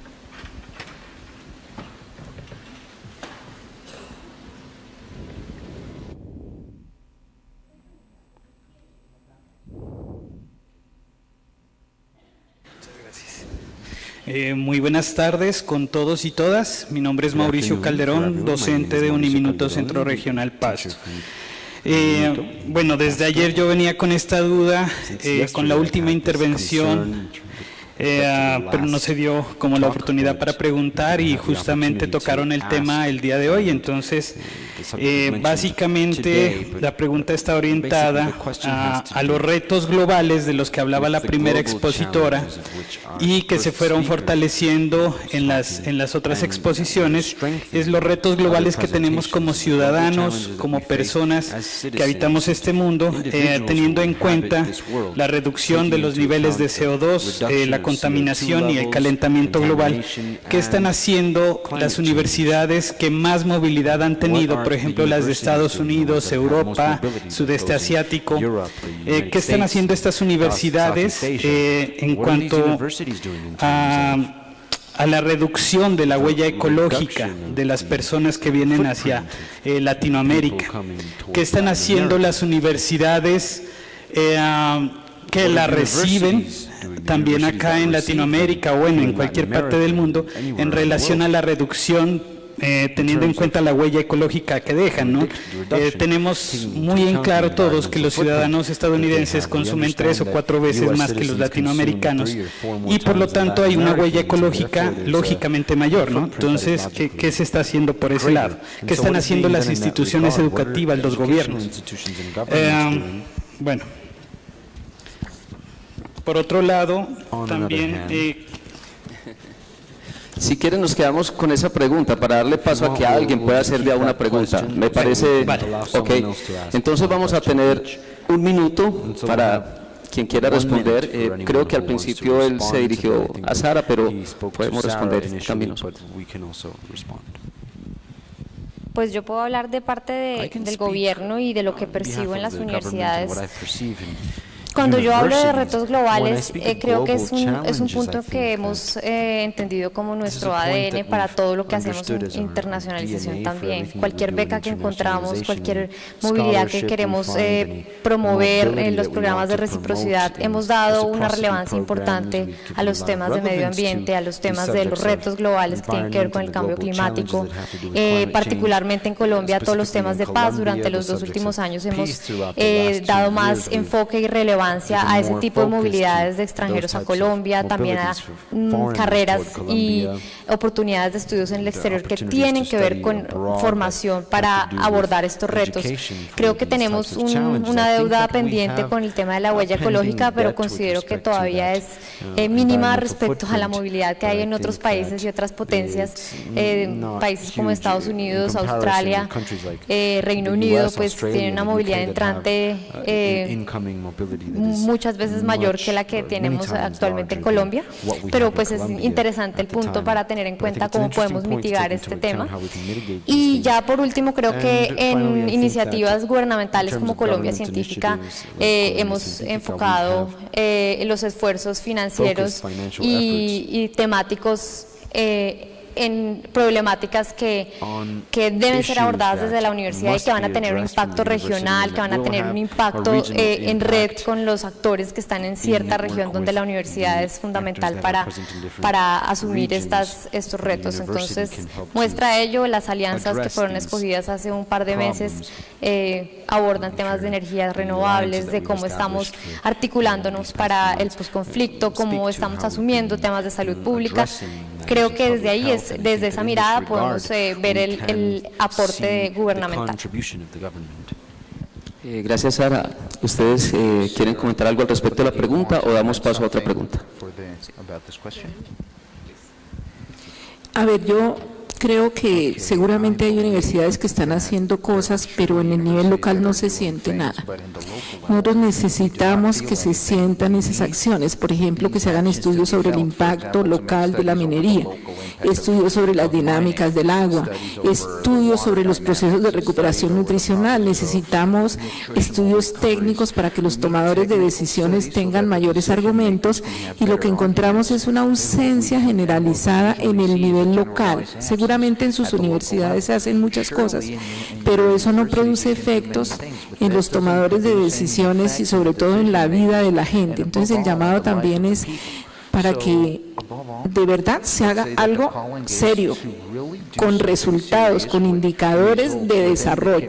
Eh, muy buenas tardes con todos y todas. Mi nombre es Mauricio Calderón, docente de Uniminuto Centro Regional Pasto. Eh, bueno, desde ayer yo venía con esta duda, eh, con la última intervención, eh, pero no se dio como la oportunidad para preguntar y justamente tocaron el tema el día de hoy. Entonces, eh, básicamente la pregunta está orientada a, a los retos globales de los que hablaba la primera expositora y que se fueron fortaleciendo en las, en las otras exposiciones. Es los retos globales que tenemos como ciudadanos, como personas que habitamos este mundo, eh, teniendo en cuenta la reducción de los niveles de C O dos, eh, la contaminación y el calentamiento global. ¿Qué están haciendo las universidades que más movilidad han tenido? Por ejemplo, las de Estados Unidos, Europa, Sudeste Asiático. Eh, ¿Qué están haciendo estas universidades eh, en cuanto a a la reducción de la huella ecológica de las personas que vienen hacia eh, Latinoamérica? ¿Qué están haciendo las universidades eh, que la reciben también acá en Latinoamérica o bueno, en cualquier parte del mundo en relación a la reducción, Eh, teniendo en cuenta la huella ecológica que dejan, ¿no? Eh, tenemos muy en claro todos que los ciudadanos estadounidenses consumen tres o cuatro veces más que los latinoamericanos y por lo tanto hay una huella ecológica lógicamente mayor, ¿no? Entonces, ¿qué, qué se está haciendo por ese lado? ¿Qué están haciendo las instituciones educativas, los gobiernos? Eh, bueno, por otro lado, también... Eh, Si quieren nos quedamos con esa pregunta para darle paso a que alguien pueda hacer ya una pregunta. Me parece... Ok, entonces vamos a tener un minuto para quien quiera responder. Eh, creo que al principio él se dirigió a Sara, pero podemos responder también nosotros. Pues yo puedo hablar de parte de, del gobierno y de lo que percibo en las universidades. Cuando yo hablo de retos globales, eh, creo que es un, es un punto que hemos eh, entendido como nuestro A D N para todo lo que hacemos en internacionalización también. Cualquier beca que encontramos, cualquier movilidad que queremos eh, promover en los programas de reciprocidad, hemos dado una relevancia importante a los temas de medio ambiente, a los temas de los retos globales que tienen que ver con el cambio climático, eh, particularmente en Colombia, todos los temas de paz. Durante los dos últimos años hemos eh, dado más enfoque y relevancia a ese tipo de movilidades de extranjeros a Colombia, también a mm, carreras y oportunidades de estudios en el exterior que tienen que ver con formación para abordar estos retos. Creo que tenemos un, una deuda pendiente con el tema de la huella ecológica, pero considero que todavía es eh, mínima respecto a la movilidad que hay en otros países y otras potencias, eh, países como Estados Unidos, Australia, eh, Reino Unido, pues tienen una movilidad entrante eh, muchas veces mayor que la que tenemos actualmente en Colombia, pero pues es interesante el punto para tener en cuenta cómo podemos mitigar este tema. Y ya por último, creo que en iniciativas gubernamentales como Colombia Científica eh, hemos enfocado eh, los esfuerzos financieros y, y temáticos eh, en problemáticas que, que deben ser abordadas desde la universidad y que van a tener un impacto regional, que van a tener un impacto eh, en red con los actores que están en cierta región donde la universidad es fundamental para, para asumir estas, estos retos. Entonces, muestra ello, las alianzas que fueron escogidas hace un par de meses eh, abordan temas de energías renovables, de cómo estamos articulándonos para el posconflicto, cómo estamos asumiendo temas de salud pública. Creo que desde ahí, es, desde esa mirada, podemos eh, ver el, el aporte gubernamental. Eh, gracias, Sara. ¿Ustedes eh, quieren comentar algo al respecto de la pregunta o damos paso a otra pregunta? A ver, yo creo que seguramente hay universidades que están haciendo cosas, pero en el nivel local no se siente nada. Nosotros necesitamos que se sientan esas acciones, por ejemplo, que se hagan estudios sobre el impacto local de la minería, estudios sobre las dinámicas del agua, estudios sobre los procesos de recuperación nutricional. Necesitamos estudios técnicos para que los tomadores de decisiones tengan mayores argumentos, y lo que encontramos es una ausencia generalizada en el nivel local. Seguramente en sus universidades se hacen muchas cosas, pero eso no produce efectos en los tomadores de decisiones y sobre todo en la vida de la gente. Entonces el llamado también es para que de verdad se haga algo serio, con resultados, con indicadores de desarrollo.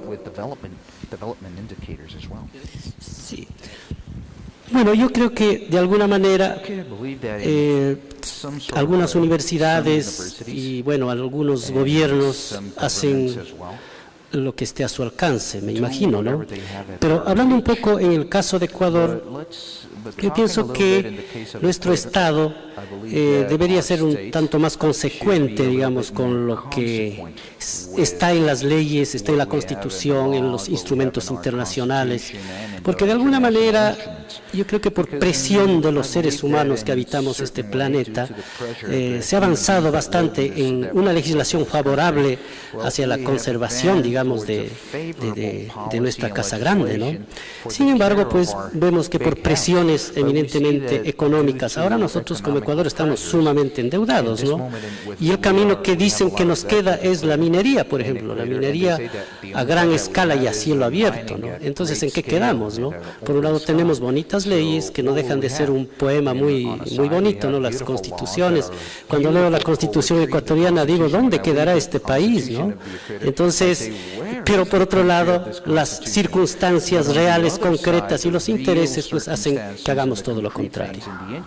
Sí. Bueno, yo creo que de alguna manera eh, algunas universidades y bueno, algunos gobiernos hacen lo que esté a su alcance, me imagino, ¿no? Pero hablando un poco en el caso de Ecuador, yo pienso que nuestro Estado eh, debería ser un tanto más consecuente, digamos, con lo que está en las leyes, está en la Constitución, en los instrumentos internacionales, porque de alguna manera yo creo que por presión de los seres humanos que habitamos este planeta, eh, se ha avanzado bastante en una legislación favorable hacia la conservación, digamos, de, de, de, de nuestra Casa Grande, ¿no? Sin embargo, pues vemos que por presiones eminentemente económicas, ahora nosotros como Ecuador estamos sumamente endeudados, ¿no? Y el camino que dicen que nos queda es la minería, por ejemplo, la minería a gran escala y a cielo abierto, ¿no? Entonces, ¿en qué quedamos, no? Por un lado tenemos bonitas leyes que no dejan de ser un poema muy, muy bonito, ¿no? Las constituciones. Cuando leo la Constitución ecuatoriana digo, ¿dónde quedará este país, no? Entonces, pero por otro lado, las circunstancias reales, concretas y los intereses, pues hacen que hagamos todo lo contrario.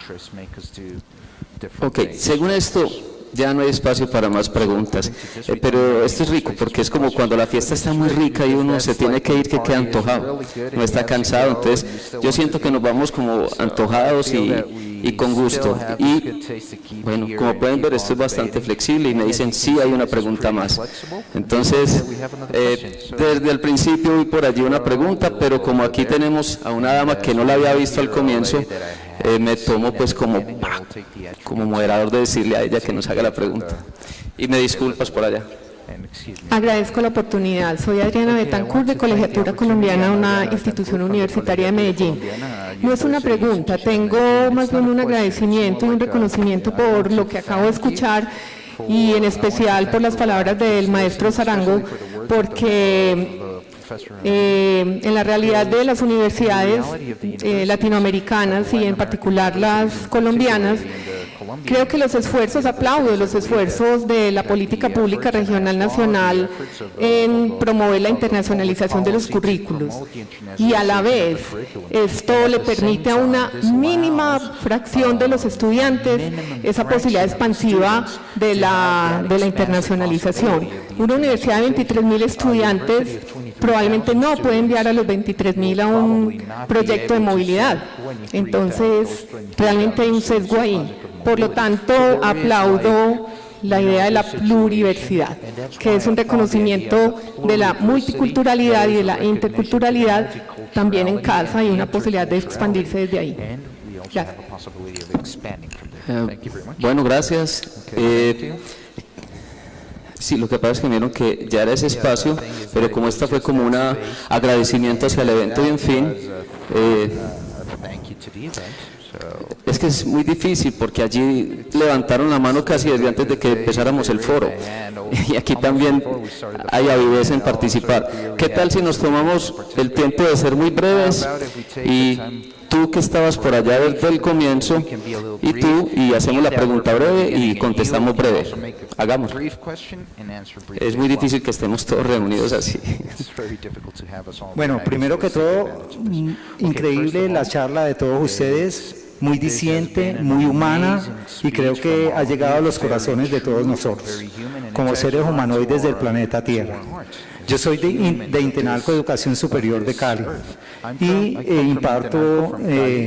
Ok, según esto, ya no hay espacio para más preguntas, eh, pero esto es rico porque es como cuando la fiesta está muy rica y uno se tiene que ir que queda antojado, no está cansado. Entonces yo siento que nos vamos como antojados y, y con gusto, y bueno, como pueden ver, esto es bastante flexible y me dicen sí hay una pregunta más. Entonces eh, desde el principio vi por allí una pregunta, pero como aquí tenemos a una dama que no la había visto al comienzo, Eh, me tomo pues como, como moderador de decirle a ella que nos haga la pregunta. Y me disculpas por allá. Agradezco la oportunidad. Soy Adriana Betancourt, de Colegiatura Colombiana, una institución universitaria de Medellín. No es una pregunta, tengo más bien un agradecimiento y un reconocimiento por lo que acabo de escuchar, y en especial por las palabras del maestro Zarango, porque Eh, en la realidad de las universidades eh, latinoamericanas y en particular las colombianas, creo que los esfuerzos, aplaudo los esfuerzos de la política pública regional nacional en promover la internacionalización de los currículos, y a la vez esto le permite a una mínima fracción de los estudiantes esa posibilidad expansiva de la, de la internacionalización. Una universidad de veintitrés mil estudiantes probablemente no puede enviar a los veintitrés mil a un proyecto de movilidad. Entonces, realmente hay un sesgo ahí. Por lo tanto, aplaudo la idea de la pluriversidad, que es un reconocimiento de la multiculturalidad y de la interculturalidad también en casa, y una posibilidad de expandirse desde ahí. Gracias. Eh, bueno, gracias. Eh, Sí, lo que pasa es que vieron que ya era ese espacio, pero como esta fue como un agradecimiento hacia el evento y en fin, eh, es que es muy difícil porque allí levantaron la mano casi desde antes de que empezáramos el foro, y aquí también hay avidez en participar. ¿Qué tal si nos tomamos el tiempo de ser muy breves, y tú que estabas por allá desde el comienzo, y tú, y hacemos la pregunta breve y contestamos breve? Hagamos. Es muy difícil que estemos todos reunidos así. Bueno, primero que todo, increíble la charla de todos ustedes, muy diciente, muy humana, y creo que ha llegado a los corazones de todos nosotros, como seres humanoides del planeta Tierra. Yo soy de, de Intenalco Educación Superior de Cali y eh, imparto eh,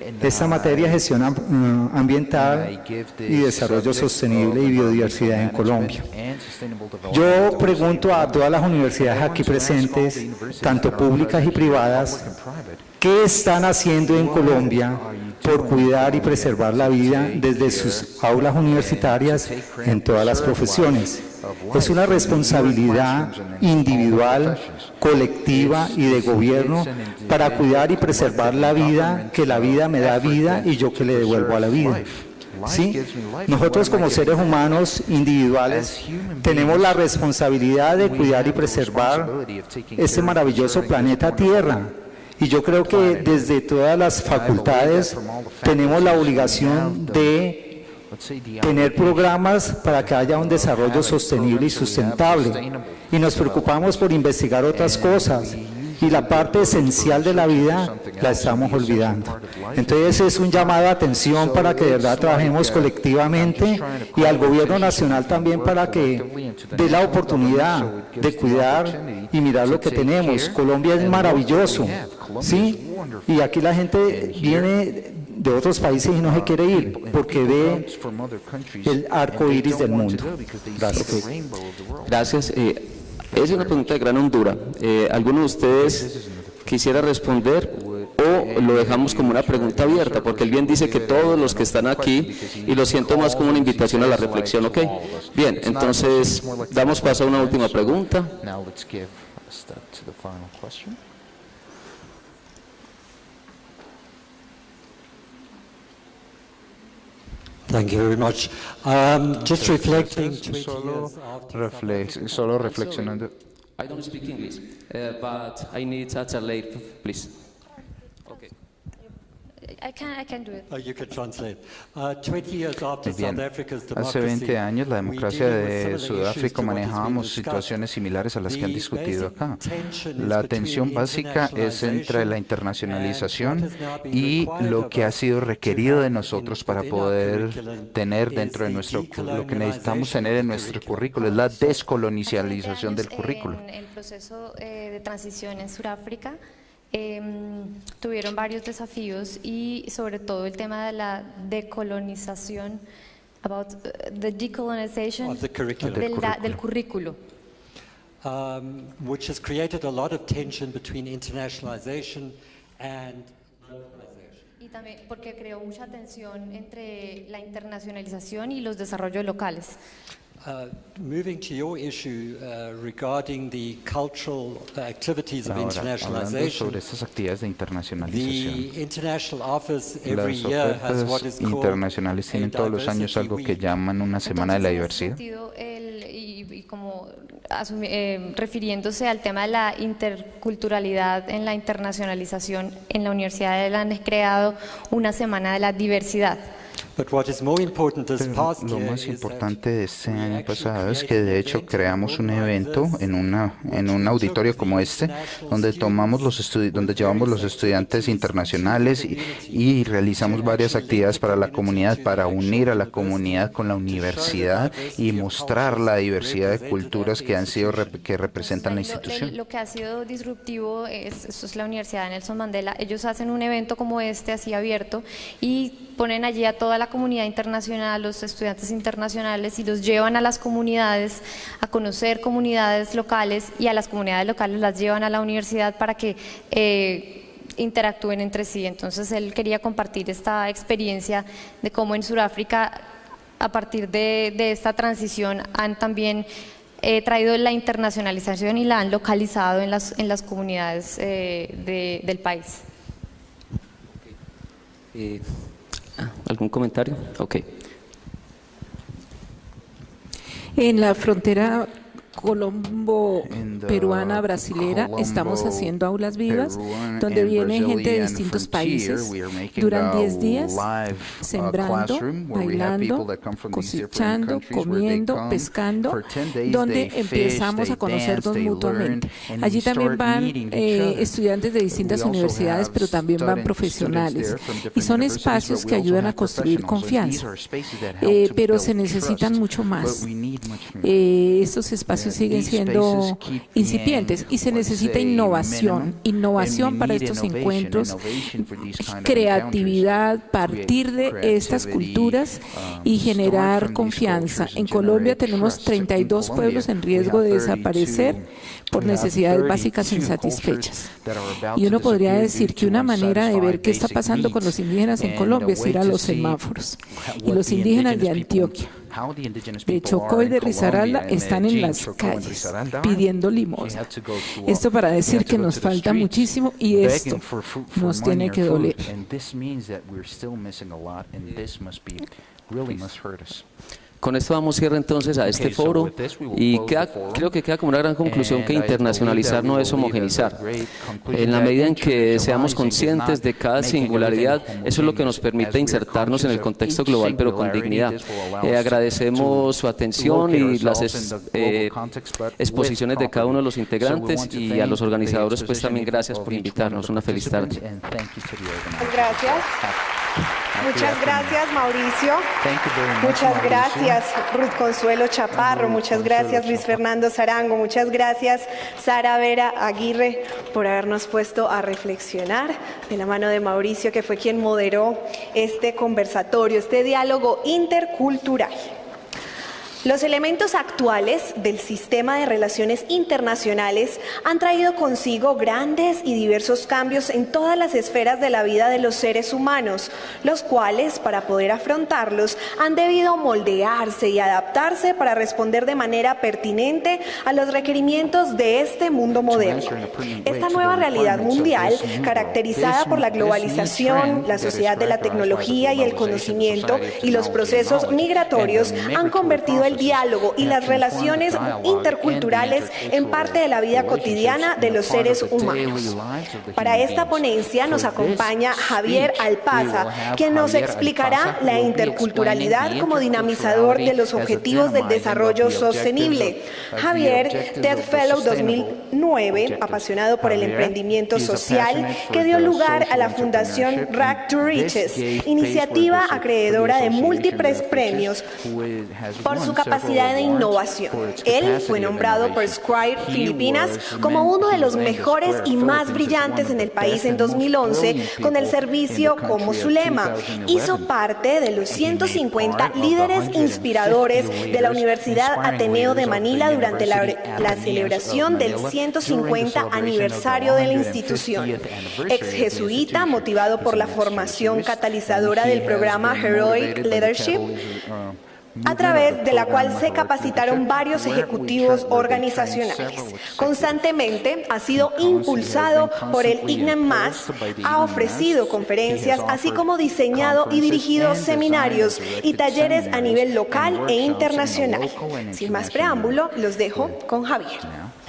esta materia, gestión ambiental y desarrollo sostenible y biodiversidad en Colombia. Yo pregunto a todas las universidades aquí presentes, tanto públicas y privadas, ¿qué están haciendo en Colombia por cuidar y preservar la vida desde sus aulas universitarias en todas las profesiones? Es una responsabilidad individual, colectiva y de gobierno para cuidar y preservar la vida, que la vida me da vida y yo que le devuelvo a la vida. ¿Sí? Nosotros como seres humanos individuales tenemos la responsabilidad de cuidar y preservar este maravilloso planeta Tierra. Y yo creo que desde todas las facultades tenemos la obligación de tener programas para que haya un desarrollo sostenible y sustentable. Y nos preocupamos por investigar otras cosas. Y la parte esencial de la vida la estamos olvidando. Entonces es un llamado de atención para que de verdad trabajemos colectivamente y al gobierno nacional también para que dé la oportunidad de cuidar y mirar lo que tenemos. Colombia es maravilloso, ¿sí? Y aquí la gente viene de otros países y no se quiere ir porque ve el arco iris del mundo. Gracias. Gracias. Eh, Es una pregunta de gran hondura. Eh, ¿Alguno de ustedes quisiera responder o lo dejamos como una pregunta abierta? Porque él bien dice que todos los que están aquí, y lo siento más como una invitación a la reflexión, ¿ok? Bien, entonces damos paso a una última pregunta. Thank you very much. Um, just reflecting. Solo, reflex, solo reflexionando. I don't speak English, uh, but I need a translate, please. Okay. I can, I can do it. Oh, you can translate. Uh, twenty years after Bien, South Africa's hace veinte años la democracia de Sudáfrica manejábamos situaciones similares a las que han discutido acá. La tensión básica es entre la internacionalización y lo que ha sido requerido de nosotros para poder tener dentro de nuestro, lo que necesitamos tener en nuestro currículo, es la descolonialización del currículo. En el proceso eh, de transición en Sudáfrica, Eh, tuvieron varios desafíos y sobre todo el tema de la decolonización, about uh, the decolonization Of the curriculum. del, Del la- del currículo. um, which has created a lot of tension between internationalization and localization. Y también porque creó mucha tensión entre la internacionalización y los desarrollos locales. Uh, moving to your issue uh, regarding the cultural activities of Ahora, hablando internationalization, sobre estas actividades de internacionalización. the International Office every Las year has what ofertas is called internacionales tienen todos los años Diversity algo que Week. llaman una semana de la Entonces, en ese diversidad. sentido, el- y, y como asumi- eh, refiriéndose al tema de la interculturalidad en la internacionalización, en la universidad de han creado una semana de la diversidad. But what is more important this Pero past lo year más is importante de este we año actually pasado es que created de an hecho event creamos un organized evento en una en un auditorio como este donde tomamos los estudi- donde llevamos los estudiantes internacionales y, y realizamos varias actividades para la comunidad, para unir a la comunidad con la universidad y mostrar la diversidad de culturas que han sido rep- que representan la Lo- institución. Lo, lo que ha sido disruptivo es, esto es la Universidad de Nelson Mandela, ellos hacen un evento como este, así abierto, y ponen allí a toda la comunidad internacional, los estudiantes internacionales, y los llevan a las comunidades, a conocer comunidades locales, y a las comunidades locales las llevan a la universidad para que eh, interactúen entre sí. Entonces él quería compartir esta experiencia de cómo en Sudáfrica, a partir de, de esta transición, han también eh, traído la internacionalización y la han localizado en las, en las comunidades eh, de- del país. Eh, ah, ¿Algún comentario? Ok. En la frontera colombo-peruana brasilera estamos haciendo aulas vivas Peruan donde and viene gente de Brazilian distintos frontier, países. we are making Duran a diez días live, uh, sembrando, classroom where we have bailando, people that come from these different cosechando, countries where they comiendo, come pescando, for ten days, donde they fish, empezamos they a conocernos dance, they mutuamente. learn, and Allí we también start van meeting each eh, other. estudiantes de distintas We also universidades, have pero también van student- profesionales. students there from Y different son universities, espacios but que we also ayudan a have construir professionals, and these confianza. are spaces that help Eh, to pero build se necesitan trust, mucho más. but we need much more. Eh, estos espacios espacios siguen siendo incipientes y se necesita innovación, innovación para estos encuentros, creatividad, partir de estas culturas y generar confianza. En Colombia tenemos treinta y dos pueblos en riesgo de desaparecer por necesidades básicas insatisfechas. Y uno podría decir que una manera de ver qué está pasando con los indígenas en Colombia es ir a los semáforos. Y los indígenas de Antioquia, de Chocó y de Risaralda están en las calles pidiendo limosna. Esto para decir que nos falta muchísimo y esto nos tiene que doler. Con esto damos cierre entonces a este foro y queda, creo que queda como una gran conclusión que internacionalizar no es homogenizar. En la medida en que seamos conscientes de cada singularidad, eso es lo que nos permite insertarnos en el contexto global, pero con dignidad. Eh, agradecemos su atención y las es, eh, exposiciones de cada uno de los integrantes, y a los organizadores pues también gracias por invitarnos. Una feliz tarde. Gracias. Muchas gracias, Mauricio. Muchas gracias, Ruth Consuelo Chaparro. Muchas gracias, Luis Fernando Zarango. Muchas gracias, Sara Vera Aguirre, por habernos puesto a reflexionar de la mano de Mauricio, que fue quien moderó este conversatorio, este diálogo intercultural. Los elementos actuales del sistema de relaciones internacionales han traído consigo grandes y diversos cambios en todas las esferas de la vida de los seres humanos, los cuales, para poder afrontarlos, han debido moldearse y adaptarse para responder de manera pertinente a los requerimientos de este mundo moderno. Esta nueva realidad mundial, caracterizada por la globalización, la sociedad de la tecnología y el conocimiento y los procesos migratorios, han convertido el diálogo y las relaciones interculturales en parte de la vida cotidiana de los seres humanos. Para esta ponencia nos acompaña Javier Alpaza, quien nos explicará la interculturalidad como dinamizador de los objetivos del desarrollo sostenible. Javier, TED Fellow dos mil nueve, apasionado por el emprendimiento social, que dio lugar a la Fundación Rag to Riches, iniciativa acreedora de múltiples premios por su capacidad de innovación. Él fue nombrado por Scribe Filipinas como uno de los mejores y más brillantes en el país en dos mil once, con el servicio como su lema. Hizo parte de los ciento cincuenta líderes inspiradores de la Universidad Ateneo de Manila durante la, la celebración del ciento cincuenta aniversario de la institución. Ex jesuita, motivado por la formación catalizadora del programa Heroic Leadership, a través de la cual se capacitaron varios ejecutivos organizacionales. Constantemente ha sido impulsado por el I C N E M más, ha ofrecido conferencias, así como diseñado y dirigido seminarios y talleres a nivel local e internacional. Sin más preámbulo, los dejo con Javier.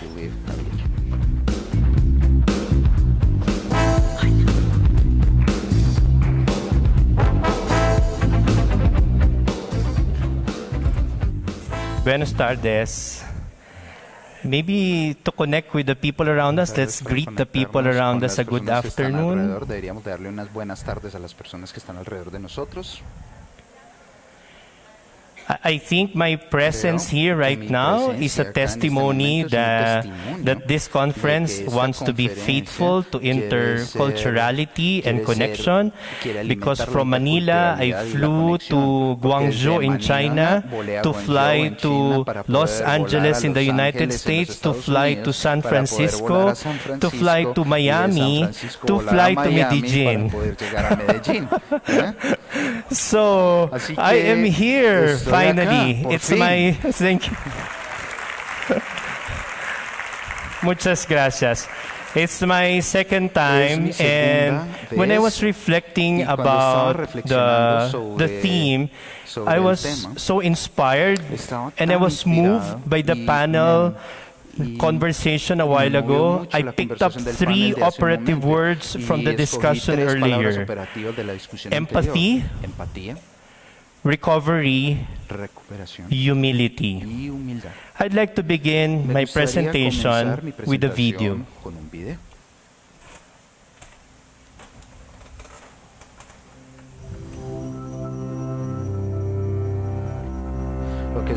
Buenas tardes. Maybe to connect with the people around us, let's greet the people around us a good afternoon. Deberíamos darle unas buenas tardes a las personas que están alrededor de nosotros. I think my presence here right now is a testimony that, that this conference wants to be faithful to interculturality and connection, because from Manila I flew to Guangzhou in China, to fly to Los Angeles in the United States, to fly to San Francisco, to fly to Miami, to fly to Medellin. So I am here. Finally, it's my, thank you. Muchas gracias. It's my second time, and when I was reflecting about the, the theme, I was so inspired, and I was moved by the panel conversation a while ago. I picked up three operative words from the discussion earlier: empathy, recovery, humility. I'd like to begin my presentation with a video. Lo que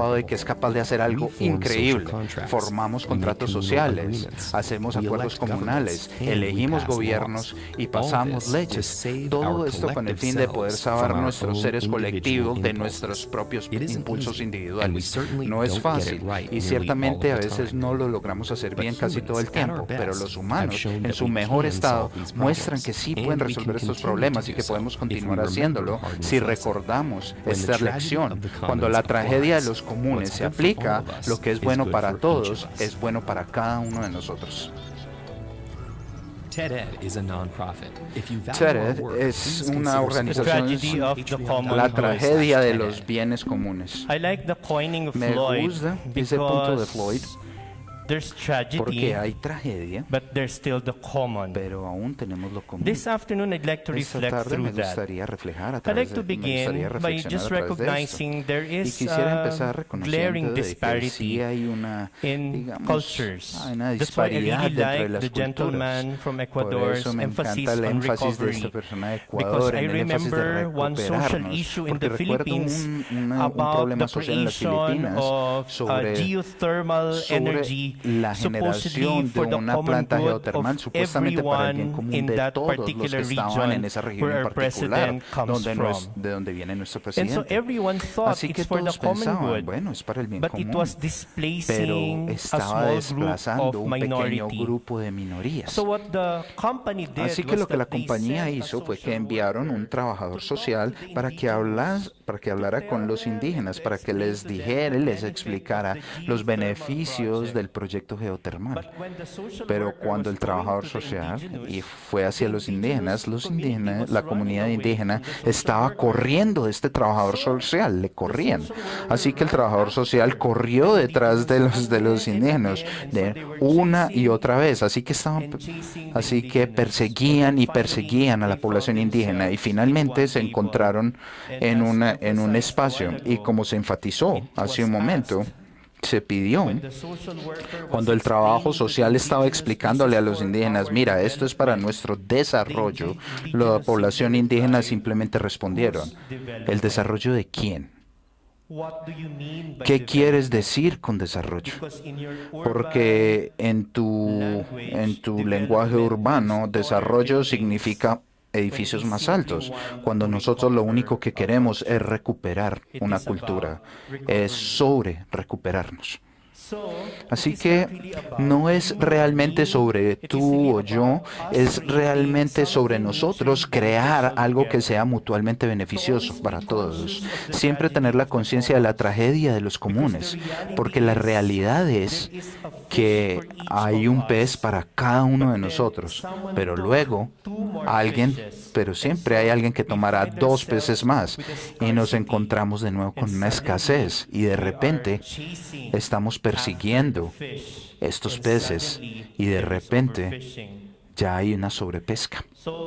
comprobado de que es capaz de hacer algo increíble. Formamos contratos sociales, hacemos acuerdos comunales, elegimos gobiernos y pasamos leyes. Todo esto con el fin de poder salvar nuestros seres colectivos de nuestros propios impulsos individuales. No es fácil y ciertamente a veces no lo logramos hacer bien casi todo el tiempo, pero los humanos en su mejor estado muestran que sí pueden resolver estos problemas y que podemos continuar haciéndolo si recordamos esta lección. Cuando la tragedia de los comunes se aplica, lo que es bueno para todos es bueno para cada uno de nosotros. TED-Ed es una organización, la tragedia de los bienes comunes. Me gusta ese punto de Floyd. there's tragedy, porque hay tragedia, but there's still the common. pero aún tenemos lo común. This afternoon, I'd like to Esta reflect tarde through me that. gustaría reflejar a I'd través like to de, me gustaría begin by reflexionar just a través de recognizing esto. there Y is quisiera a empezar glaring reconociendo de que disparity sí hay una, in digamos, cultures. hay una That's why I disparidad really dentro de like las the culturas. gentleman from Por Ecuador's eso me emphasis encanta el on énfasis de recovery. esta persona de Because Ecuador, I en el énfasis de remember one social recuperarnos, issue in porque the recuerdo Philippines un, una, un about problema the social en las creation Filipinas of uh, sobre, geothermal sobre energy, la supposedly generación for de the una common planta good geotermal of supuestamente para el bien everyone común in de that todos los que particular estaban en region esa región where en our particular, president comes donde, from. no es, de donde viene nuestro And so presidente. everyone thought Así que it's for the todos common pensaban, good, bueno, es para el bien but it común, was pero displacing a estaba small group desplazando of un pequeño minority. grupo de minorías. So what the company did Así que was lo que la that they compañía sent a hizo fue que social enviaron worker un trabajador social para que, hablas, para que hablara con los indígenas, para que les dijera y les explicara los beneficios del proyecto geotermal. Pero cuando el trabajador social y fue hacia los indígenas, los indígenas, la comunidad indígena estaba corriendo de este trabajador social, le corrían. Así que el trabajador social corrió detrás de los de los indígenas de una y otra vez. Así que estaban, así que perseguían y perseguían a la población indígena y finalmente se encontraron en una en un espacio y como se enfatizó hace un momento, se pidió, cuando el trabajo social estaba explicándole a los indígenas, mira, esto es para nuestro desarrollo, la población indígena simplemente respondieron, ¿el desarrollo de quién? ¿Qué quieres decir con desarrollo? Porque en tu, en tu lenguaje urbano, desarrollo significa edificios más altos, cuando nosotros lo único que queremos es recuperar una cultura, es sobre recuperarnos. Así que no es realmente sobre tú o yo, es realmente sobre nosotros crear algo que sea mutuamente beneficioso para todos. Siempre tener la conciencia de la tragedia de los comunes, porque la realidad es que hay un pez para cada uno de nosotros, pero luego alguien, pero siempre hay alguien que tomará dos peces más y nos encontramos de nuevo con una escasez y de repente estamos persiguiendo estos peces y de repente ya hay una sobrepesca.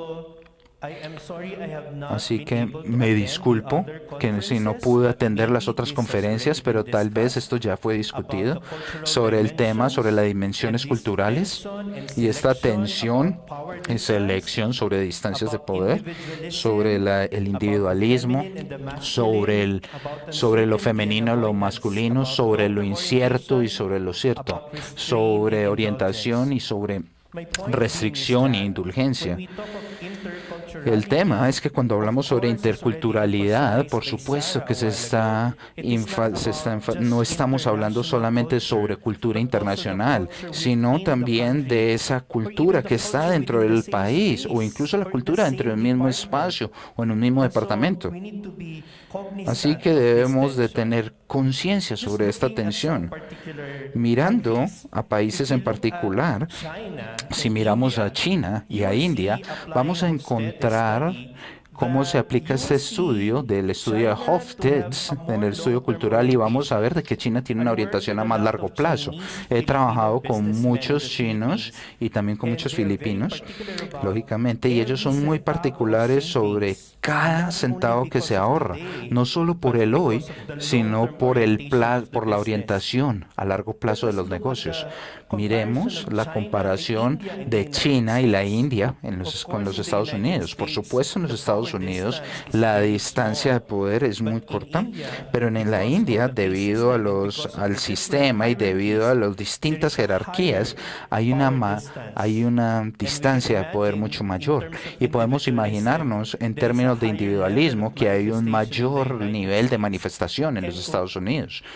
Así que me disculpo que si no pude atender las otras conferencias, pero tal vez esto ya fue discutido sobre el tema, sobre las dimensiones culturales y esta tensión y selección sobre distancias de poder, sobre la, el individualismo, sobre, el, sobre lo femenino, lo masculino, sobre lo incierto y sobre lo cierto, sobre orientación y sobre restricción e indulgencia. El tema es que cuando hablamos sobre interculturalidad, por supuesto que se está, se está no estamos hablando solamente sobre cultura internacional, sino también de esa cultura que está dentro del país o incluso la cultura dentro del mismo espacio o en un mismo departamento. Así que debemos de tener conciencia sobre esta tensión. Mirando a países en particular, si miramos a China y a India, vamos a encontrar cómo se aplica este estudio del estudio de Hofstede en el estudio cultural y vamos a ver de que China tiene una orientación a más largo plazo. He trabajado con muchos chinos y también con muchos filipinos, lógicamente, y ellos son muy particulares sobre cada centavo que se ahorra, no solo por el hoy, sino por, el pla por la orientación a largo plazo de los negocios. Miremos la comparación de China y la India en los, con los Estados Unidos. Por supuesto, en los Estados Unidos la distancia de poder es muy corta, pero en la India, debido a los, al sistema y debido a las distintas jerarquías, hay una, ma hay una distancia de poder mucho mayor. Y podemos imaginarnos, en términos de individualismo, que hay un mayor nivel de manifestación en los Estados Unidos.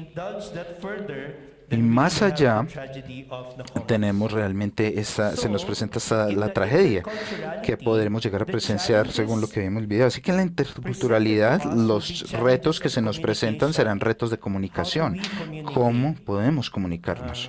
Y más allá, tenemos realmente esta, se nos presenta esta, la tragedia que podremos llegar a presenciar según lo que vimos en el video. Así que en la interculturalidad, los retos que se nos presentan serán retos de comunicación. ¿Cómo podemos comunicarnos?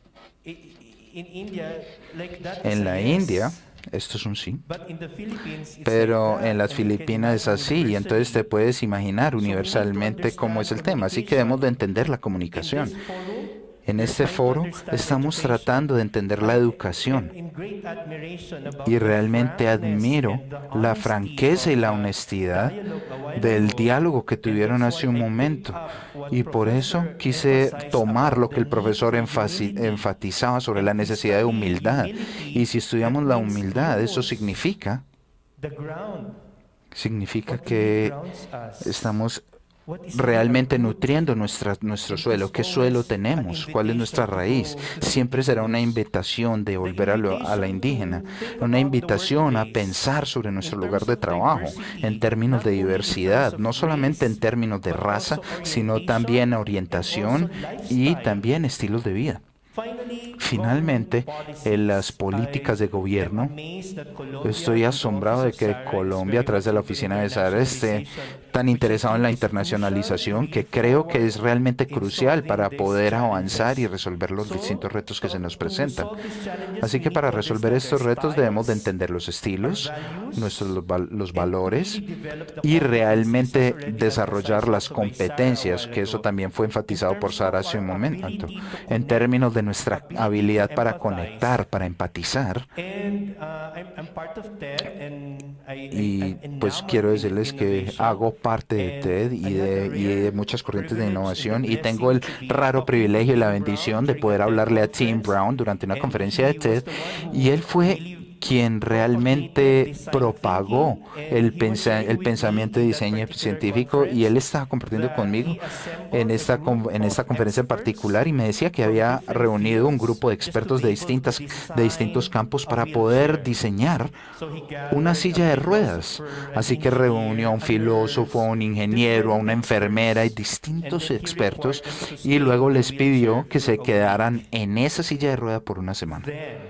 En la India, esto es un sí, pero en las Filipinas es así, y entonces te puedes imaginar universalmente cómo es el tema. Así que debemos de entender la comunicación. En este foro estamos tratando de entender la educación y realmente admiro la franqueza y la honestidad del diálogo que tuvieron hace un momento, y por eso quise tomar lo que el profesor enfatizaba sobre la necesidad de humildad. Y si estudiamos la humildad, eso significa significa que estamos realmente nutriendo nuestra, nuestro suelo. ¿Qué suelo tenemos? ¿Cuál es nuestra raíz? Siempre será una invitación de volver a, lo, a la indígena, una invitación a pensar sobre nuestro lugar de trabajo en términos de diversidad, no solamente en términos de raza, sino también orientación y también estilos de vida. Finalmente, en las políticas de gobierno, estoy asombrado de que Colombia, a través de la oficina de Sara, esté tan interesado en la internacionalización, que creo que es realmente crucial para poder avanzar y resolver los distintos retos que se nos presentan. Así que para resolver estos retos debemos de entender los estilos, nuestros los valores y realmente desarrollar las competencias, que eso también fue enfatizado por Sara hace un momento, en términos de nuestra habilidad para conectar, para empatizar. Y pues quiero decirles que hago parte de TED y de, y de muchas corrientes de innovación, y tengo el raro privilegio y la bendición de poder hablarle a Tim Brown durante una conferencia de TED, y él fue quien realmente propagó el, pensa el pensamiento de diseño científico, y él estaba compartiendo conmigo en esta, en esta conferencia en particular, y me decía que había reunido un grupo de expertos de, distintas, de distintos campos para poder diseñar una silla de ruedas. Así que reunió a un filósofo, a un ingeniero, a una enfermera y distintos expertos, y luego les pidió que se quedaran en esa silla de ruedas por una semana.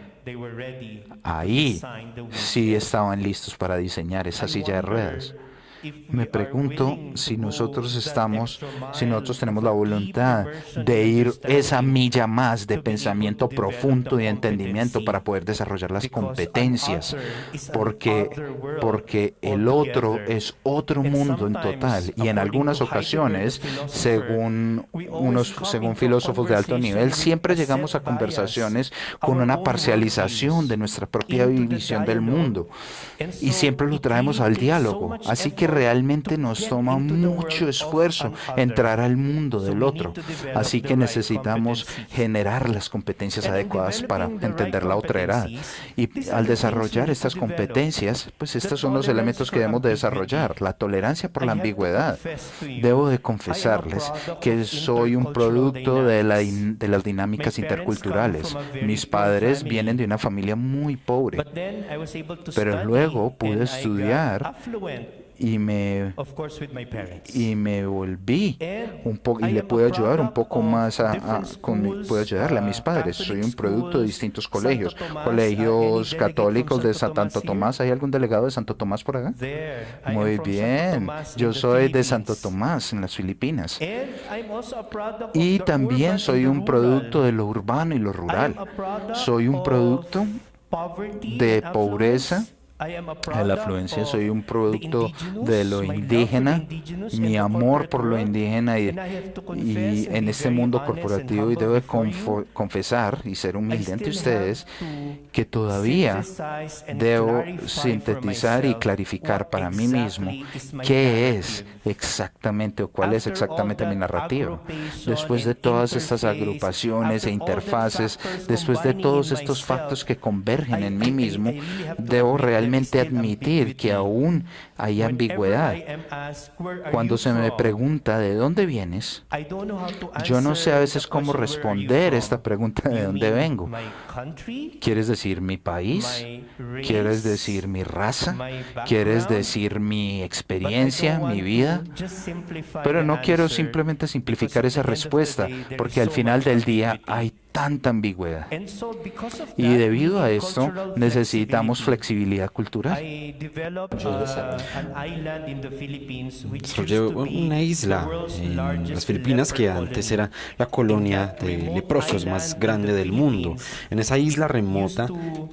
Ahí sí estaban listos para diseñar esa silla de ruedas. Me pregunto si nosotros estamos, si nosotros tenemos la voluntad de ir esa milla más de pensamiento profundo y entendimiento para poder desarrollar las competencias, porque, porque el otro es otro mundo en total, y en algunas ocasiones, según unos, según filósofos de alto nivel, siempre llegamos a conversaciones con una parcialización de nuestra propia visión del mundo, y siempre lo traemos al diálogo. Así que realmente nos toma mucho esfuerzo entrar al mundo del otro. Así que necesitamos generar las competencias adecuadas para entender la otredad. Y al desarrollar estas competencias, pues estos son los elementos que debemos de desarrollar. La tolerancia por la ambigüedad. Debo de confesarles que soy un producto de, la in, de las dinámicas interculturales. Mis padres vienen de una familia muy pobre, pero luego pude estudiar y me y me volví un poco y le puedo ayudar un poco más a, a con, puedo ayudarle a mis padres. Soy un producto de distintos colegios, colegios católicos de Santo Tomás. ¿Hay algún delegado de Santo Tomás por acá? Muy bien, yo soy de Santo Tomás en las Filipinas, y también soy un producto de lo urbano y lo rural. Soy un producto de pobreza, de la afluencia. Soy un producto de lo indígena, mi amor por lo indígena, y, y en este mundo corporativo, y debo de confesar y ser humilde ante ustedes que todavía debo sintetizar y clarificar para mí mismo qué es exactamente o cuál es exactamente mi narrativa. Después de todas estas agrupaciones e interfaces, después de todos estos factos que convergen en mí mismo, debo realmente admitir que aún hay ambigüedad. Cuando se me pregunta ¿de dónde vienes?, yo no sé a veces cómo responder esta pregunta ¿de dónde vengo? ¿Quieres decir mi país? ¿Quieres decir mi raza? ¿Quieres decir mi experiencia, mi vida? Pero no quiero simplemente simplificar esa respuesta, porque al final del día hay tanta ambigüedad. Y debido a esto, necesitamos flexibilidad cultural. Desarrollé una isla en las Filipinas que antes era la colonia de leprosos más grande del mundo. En esa isla remota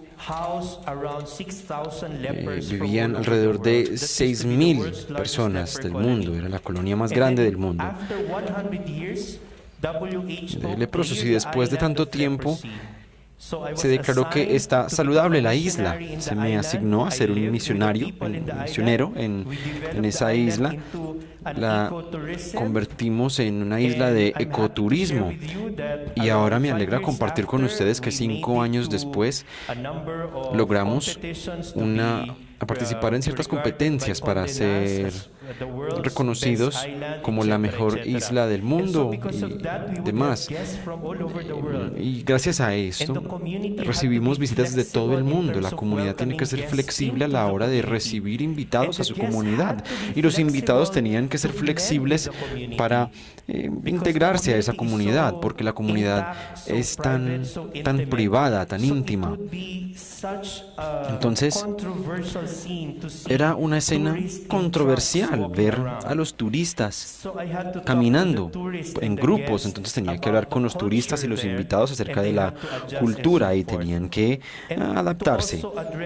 Eh, vivían alrededor de seis mil personas del mundo. Era la colonia más grande del mundo. de leprosos, y después de tanto tiempo se declaró que está saludable la isla. Se me asignó a ser un misionario, un misionero en, en esa isla. La convertimos en una isla de ecoturismo, y ahora me alegra compartir con ustedes que cinco años después logramos una, a participar en ciertas competencias para ser reconocidos como la mejor isla del mundo y demás. Y gracias a esto recibimos visitas de todo el mundo. La comunidad tiene que ser flexible a la hora de recibir invitados a su comunidad, y los invitados tenían que ser flexibles para eh, integrarse a esa comunidad, porque la comunidad es tan, tan privada, tan íntima. Entonces, era una escena controversial ver a los turistas caminando en grupos. Entonces tenía que hablar con los turistas y los invitados acerca de la cultura, y tenían que adaptarse.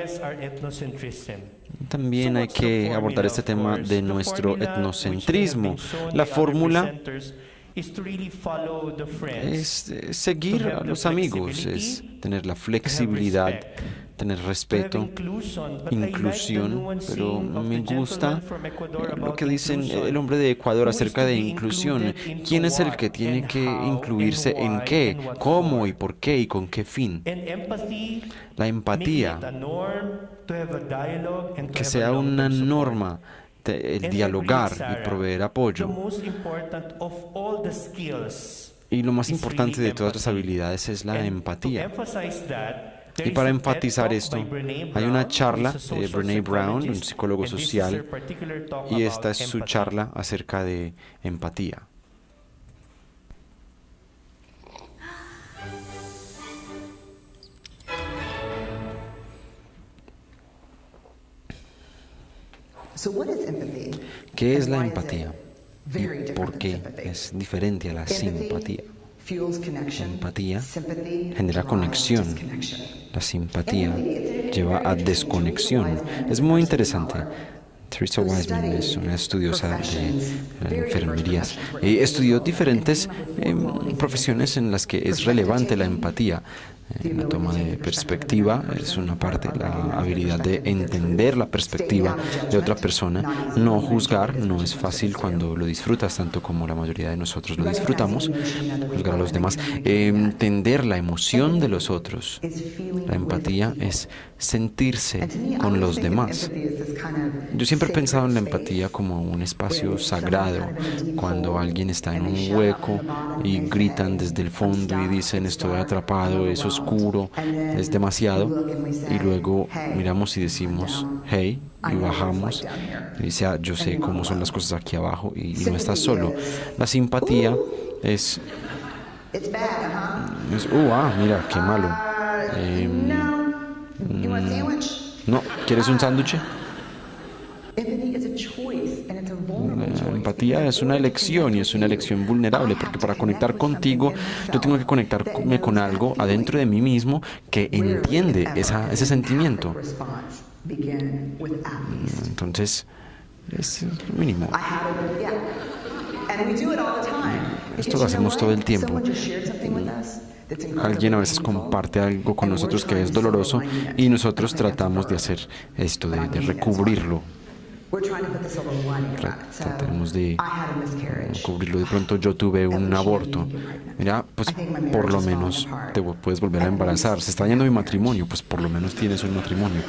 También hay que abordar este tema de nuestro etnocentrismo. La fórmula es seguir a los amigos, es tener la flexibilidad, tener respeto, inclusión, pero me gusta lo que dice el hombre de Ecuador acerca de inclusión. ¿Quién es el que tiene que incluirse en qué, cómo y por qué y con qué fin? La empatía, que sea una norma, el dialogar y proveer apoyo. Y lo más importante de todas las habilidades es la empatía. Y para enfatizar esto, hay una charla de Brené Brown, un psicólogo social, y esta es su charla acerca de empatía. ¿Qué es la empatía? ¿Y por qué es diferente a la simpatía? La empatía genera conexión. La simpatía lleva a desconexión. Es muy interesante. Teresa Wiseman es una estudiosa de enfermerías y estudió diferentes eh, profesiones en las que es relevante la empatía. La toma de perspectiva es una parte, la habilidad de entender la perspectiva de otra persona, no juzgar. No es fácil cuando lo disfrutas tanto como la mayoría de nosotros lo disfrutamos, juzgar a los demás. Eh, entender la emoción de los otros. La empatía es sentirse con los demás. Yo siempre he pensado en la empatía como un espacio sagrado, cuando alguien está en un hueco y gritan desde el fondo y dicen estoy atrapado, es oscuro, es demasiado, y luego miramos y decimos hey, y bajamos y dice ah, yo sé cómo son las cosas aquí abajo, y, y no estás solo. La simpatía es, es uh, ah, mira, qué malo. Eh, no, ¿quieres un sándwich? La empatía es una elección, y es una elección vulnerable, porque para conectar contigo yo tengo que conectarme con algo adentro de mí mismo que entiende esa, ese sentimiento. Entonces, es lo mínimo. Esto lo hacemos todo el tiempo. Alguien a veces comparte algo con nosotros que es doloroso, y nosotros tratamos de hacer esto, de, de recubrirlo. Tratamos de cubrirlo. De pronto yo tuve un aborto. Mira, pues por lo menos te puedes volver a embarazar. Se está dañando mi matrimonio, pues por lo menos tienes un matrimonio.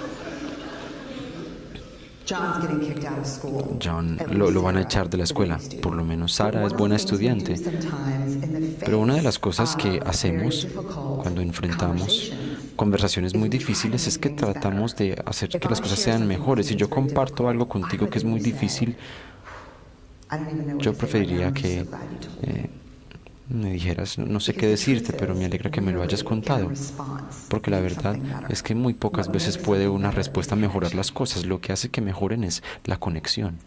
John lo, lo van a echar de la escuela. Por lo menos Sara es buena estudiante. Pero una de las cosas que hacemos cuando enfrentamos conversaciones muy difíciles es que tratamos de hacer que las cosas sean mejores. Si yo comparto algo contigo que es muy difícil, yo preferiría que eh, me dijeras, no, no sé qué decirte, pero me alegra que me lo hayas contado, porque la verdad es que muy pocas veces puede una respuesta mejorar las cosas. Lo que hace que mejoren es la conexión.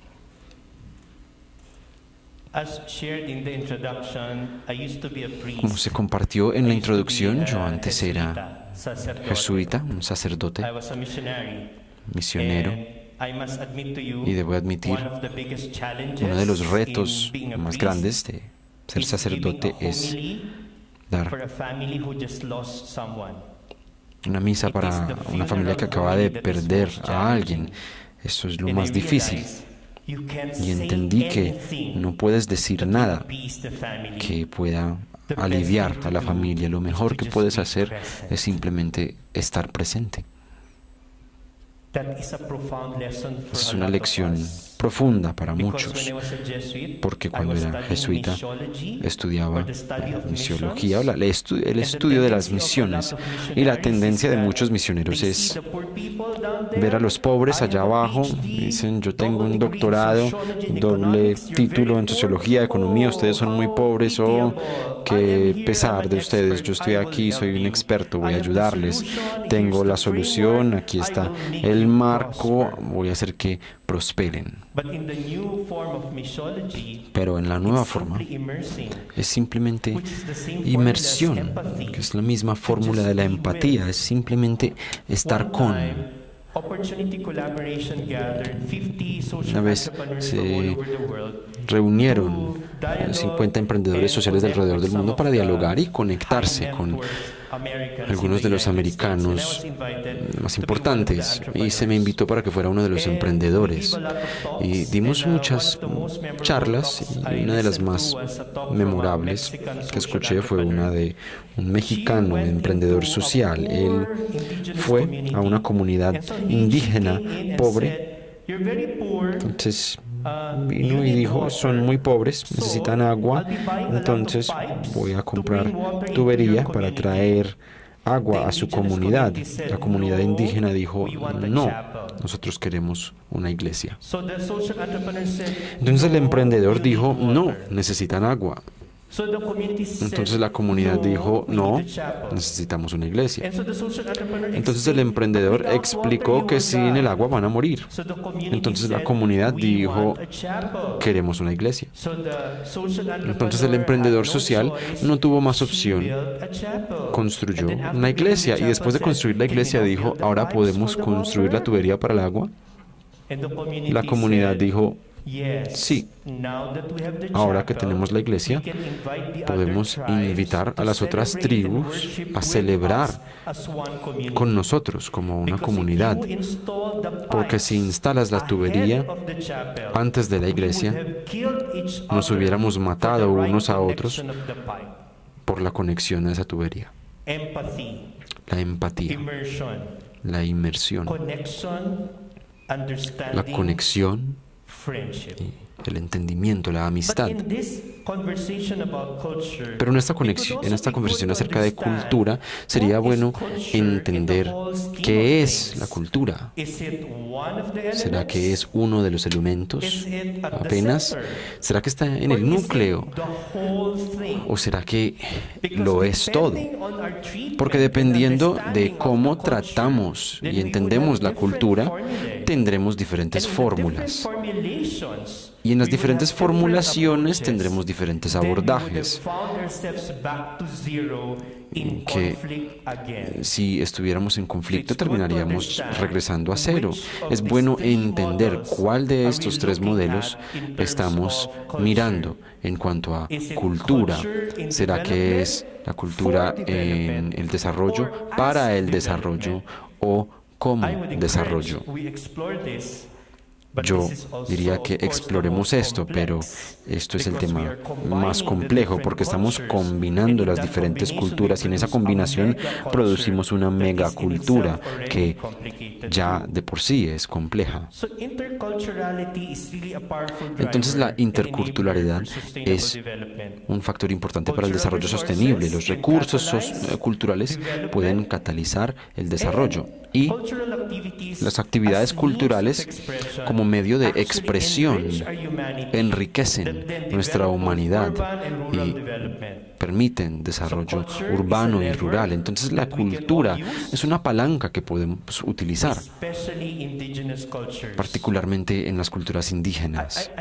Como se compartió en la introducción, yo antes era jesuita, un sacerdote, misionero, y debo admitir, uno de los retos más grandes de Ser sacerdote es dar una misa para una familia que acaba de perder a alguien. Eso es lo más difícil. Y entendí que no puedes decir nada que pueda aliviar a la familia. Lo mejor que puedes hacer es simplemente estar presente. Es una lección profunda para muchos, porque cuando era jesuita estudiaba misiología, el estudio de las misiones, y la tendencia de muchos misioneros es ver a los pobres allá abajo. Dicen: yo tengo un doctorado, doble título en sociología, economía, ustedes son muy pobres, o qué pesar de ustedes, yo estoy aquí, soy un experto, voy a ayudarles, tengo la solución, aquí está el marco, voy a hacer que prosperen. Pero en la nueva forma es simplemente inmersión, que es la misma fórmula de la empatía, es simplemente estar con. Una vez se reunieron cincuenta emprendedores sociales alrededor del mundo para dialogar y conectarse con algunos de los americanos más importantes, y se me invitó para que fuera uno de los emprendedores, y dimos muchas charlas, y una de las más memorables que escuché fue una de un mexicano emprendedor social. Él fue a una comunidad indígena pobre, entonces vino y dijo: son muy pobres, necesitan agua, entonces voy a comprar tubería para traer agua a su comunidad. La comunidad indígena dijo: no, nosotros queremos una iglesia. Entonces el emprendedor dijo: no, necesitan agua. Entonces la comunidad dijo: no, necesitamos una iglesia. Entonces el emprendedor explicó que sin el agua van a morir. Entonces la comunidad dijo: queremos una iglesia. Entonces el emprendedor social no tuvo más opción, construyó una iglesia, y después de construir la iglesia dijo: ahora podemos construir la tubería para el agua. La comunidad dijo: sí, ahora que tenemos la iglesia, podemos invitar a las otras tribus a celebrar con nosotros como una comunidad, porque si instalas la tubería antes de la iglesia, nos hubiéramos matado unos a otros por la conexión a esa tubería. La empatía, la inmersión, la conexión, el entendimiento, la amistad. Pero en esta, conexión, en esta conversación acerca de cultura, sería bueno entender qué es la cultura. ¿Será que es uno de los elementos apenas? ¿Será que está en el núcleo? ¿O será que lo es todo? Porque dependiendo de cómo tratamos y entendemos la cultura, tendremos diferentes fórmulas. Y en las diferentes formulaciones tendremos diferentes abordajes, que si estuviéramos en conflicto terminaríamos regresando a cero. Es bueno entender cuál de estos tres modelos estamos mirando en cuanto a cultura. ¿Será que es la cultura en el desarrollo, para el desarrollo o como desarrollo? Yo diría que exploremos esto, pero esto es el tema más complejo porque estamos combinando las diferentes culturas y en esa combinación producimos una megacultura que ya de por sí es compleja. Entonces la interculturalidad es un factor importante para el desarrollo sostenible. Los recursos culturales pueden catalizar el desarrollo y las actividades culturales como medio de expresión enriquecen nuestra humanidad y permiten desarrollo urbano y rural. Entonces la cultura es una palanca que podemos utilizar, particularmente en las culturas indígenas.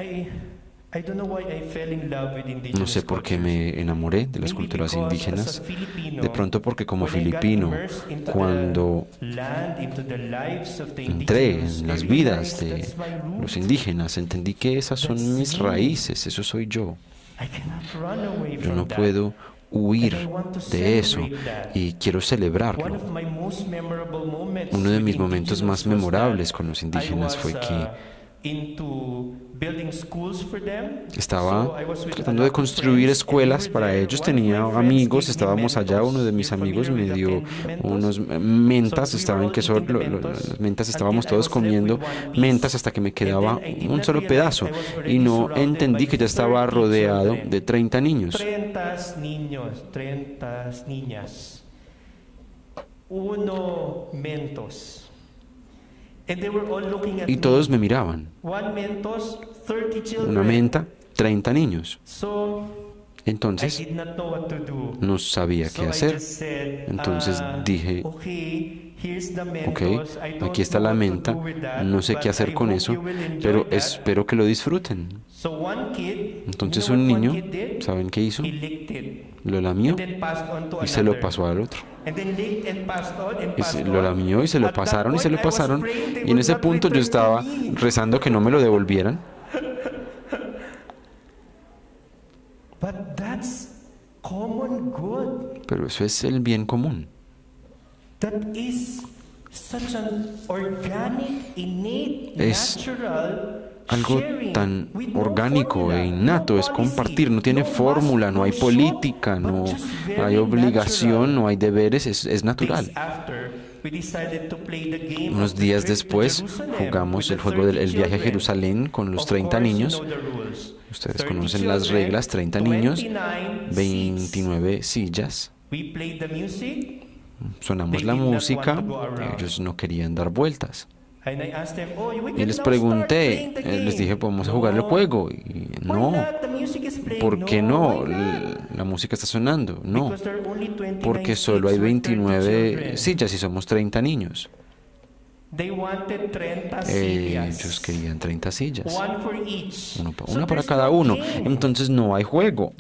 No sé por qué me enamoré de las culturas indígenas. De pronto porque como filipino, cuando entré en las vidas de los indígenas, entendí que esas son mis raíces, eso soy yo. Yo no puedo huir de eso y quiero celebrarlo. Uno de mis momentos más memorables con los indígenas fue que estaba tratando de construir escuelas para ellos. Tenía amigos, estábamos allá, uno de mis amigos me dio unos mentas, estaban que solo, lo, lo, las mentas, estábamos todos comiendo mentas hasta que me quedaba un solo pedazo y no entendí que ya estaba rodeado de treinta niños. treinta niños, treinta niñas, uno mentos. Y todos me miraban. Una menta, treinta niños. Entonces, no sabía qué hacer. Entonces dije, ok, aquí está la menta, no sé qué hacer con eso, pero espero que lo disfruten. Entonces un niño, ¿saben qué hizo? Lo lamió y se lo pasó al otro. Y se lo lamió y se lo pasaron y se lo pasaron. Y en ese punto yo estaba rezando que no me lo devolvieran. Pero eso es el bien común. Es algo tan orgánico e innato, es compartir, no tiene fórmula, no hay política, no hay obligación, no hay deberes, es, es natural. Unos días después jugamos el juego del el viaje a Jerusalén con los treinta niños. Ustedes conocen las reglas, treinta niños, veintinueve sillas. Sonamos la música, ellos no querían dar vueltas. Y les pregunté, les dije, ¿podemos jugar el juego? Y no, ¿por qué no? La música está sonando. No, porque solo hay veintinueve sillas y somos treinta niños. Ellos querían treinta sillas, uno, una para cada uno. Entonces no hay juego.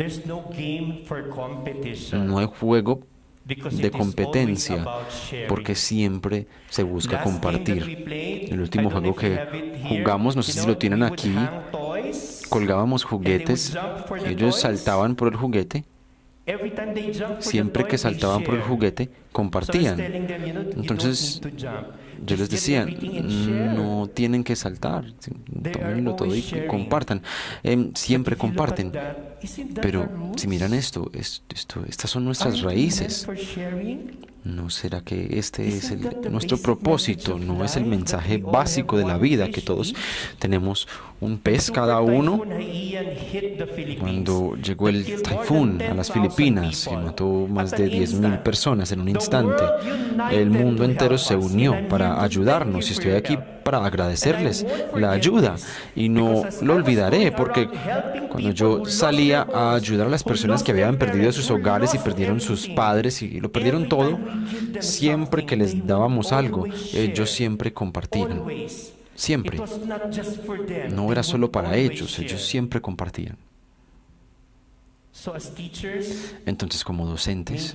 No hay juego de competencia, porque siempre se busca compartir. El último juego que jugamos, no sé si lo tienen aquí, colgábamos juguetes, ellos saltaban por el juguete. Siempre que saltaban por el juguete, compartían. Entonces yo les decía, no tienen que saltar, tómenlo todo y compartan. Eh, siempre comparten. Pero si miran esto, esto, esto, estas son nuestras raíces. ¿No será que este es el, nuestro propósito? ¿No es el mensaje básico de la vida? Que todos tenemos un pez cada uno. Cuando llegó el taifún a las Filipinas y mató más de diez mil personas en un instante, el mundo entero se unió para ayudarnos y estoy aquí para agradecerles la ayuda y no lo olvidaré, porque cuando yo salía a ayudar a las personas que habían perdido sus hogares y perdieron sus padres y lo perdieron todo, siempre que les dábamos algo, ellos siempre compartían. Siempre. No era solo para ellos, ellos siempre compartían. Entonces, como docentes,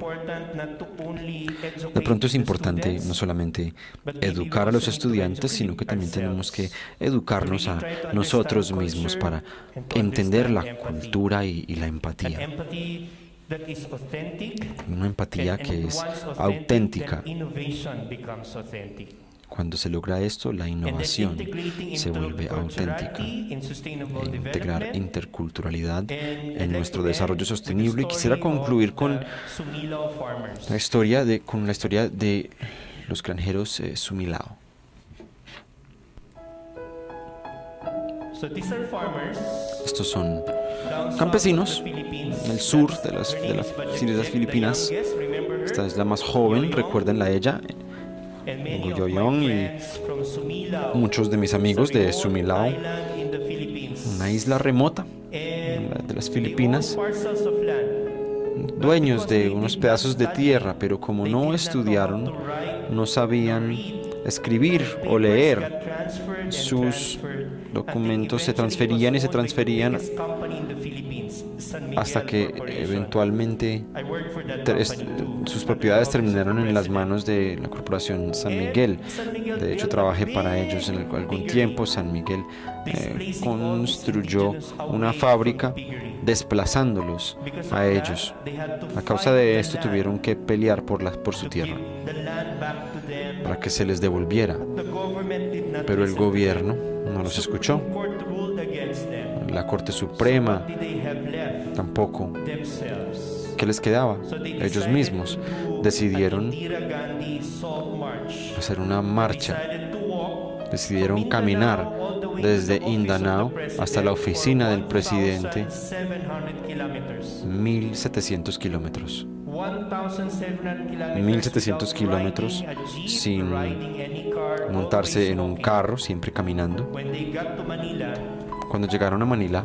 de pronto es importante no solamente educar a los estudiantes, sino que también tenemos que educarnos a nosotros mismos para entender la cultura y, y la empatía. Una empatía que es auténtica. Cuando se logra esto, la innovación se vuelve auténtica. E integrar interculturalidad en nuestro desarrollo sostenible. Y quisiera concluir con la historia de, con la historia de los granjeros eh, Sumilao. Estos son campesinos del sur de las, de las islas Filipinas. Esta es la más joven, recuérdenla a ella. Goyoyong y muchos de mis amigos de Sumilao, una isla remota de las Filipinas, dueños de unos pedazos de tierra, pero como no estudiaron, no sabían escribir o leer, sus documentos se transferían y se transferían hasta que eventualmente sus propiedades terminaron en las manos de la corporación San Miguel. De hecho, trabajé para ellos en algún tiempo. San Miguel eh, construyó una fábrica desplazándolos a ellos. A causa de esto tuvieron que pelear por, la, por su tierra para que se les devolviera, pero el gobierno no los escuchó. La Corte Suprema tampoco. ¿Qué les quedaba? Ellos mismos decidieron hacer una marcha, decidieron caminar desde Mindanao hasta la oficina del presidente, mil setecientos kilómetros. mil setecientos kilómetros sin montarse en un carro, siempre caminando. Cuando llegaron a Manila,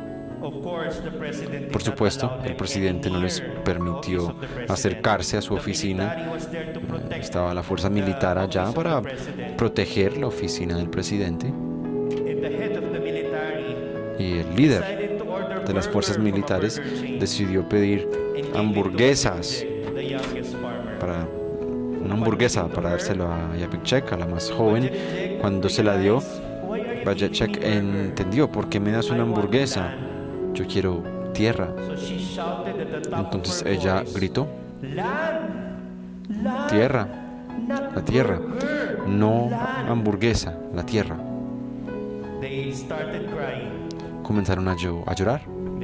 por supuesto, el presidente no les permitió acercarse a su oficina. Estaba la fuerza militar allá para proteger la oficina del presidente. Y el líder de las fuerzas militares decidió pedir hamburguesas, para, una hamburguesa para dárselo a Yapicchek, a la más joven. Cuando se la dio, Yapicchek entendió: ¿por qué me das una hamburguesa? Yo quiero tierra. Entonces ella gritó: tierra, la tierra, no hamburguesa, la tierra. Comenzaron a, llo- a llorar.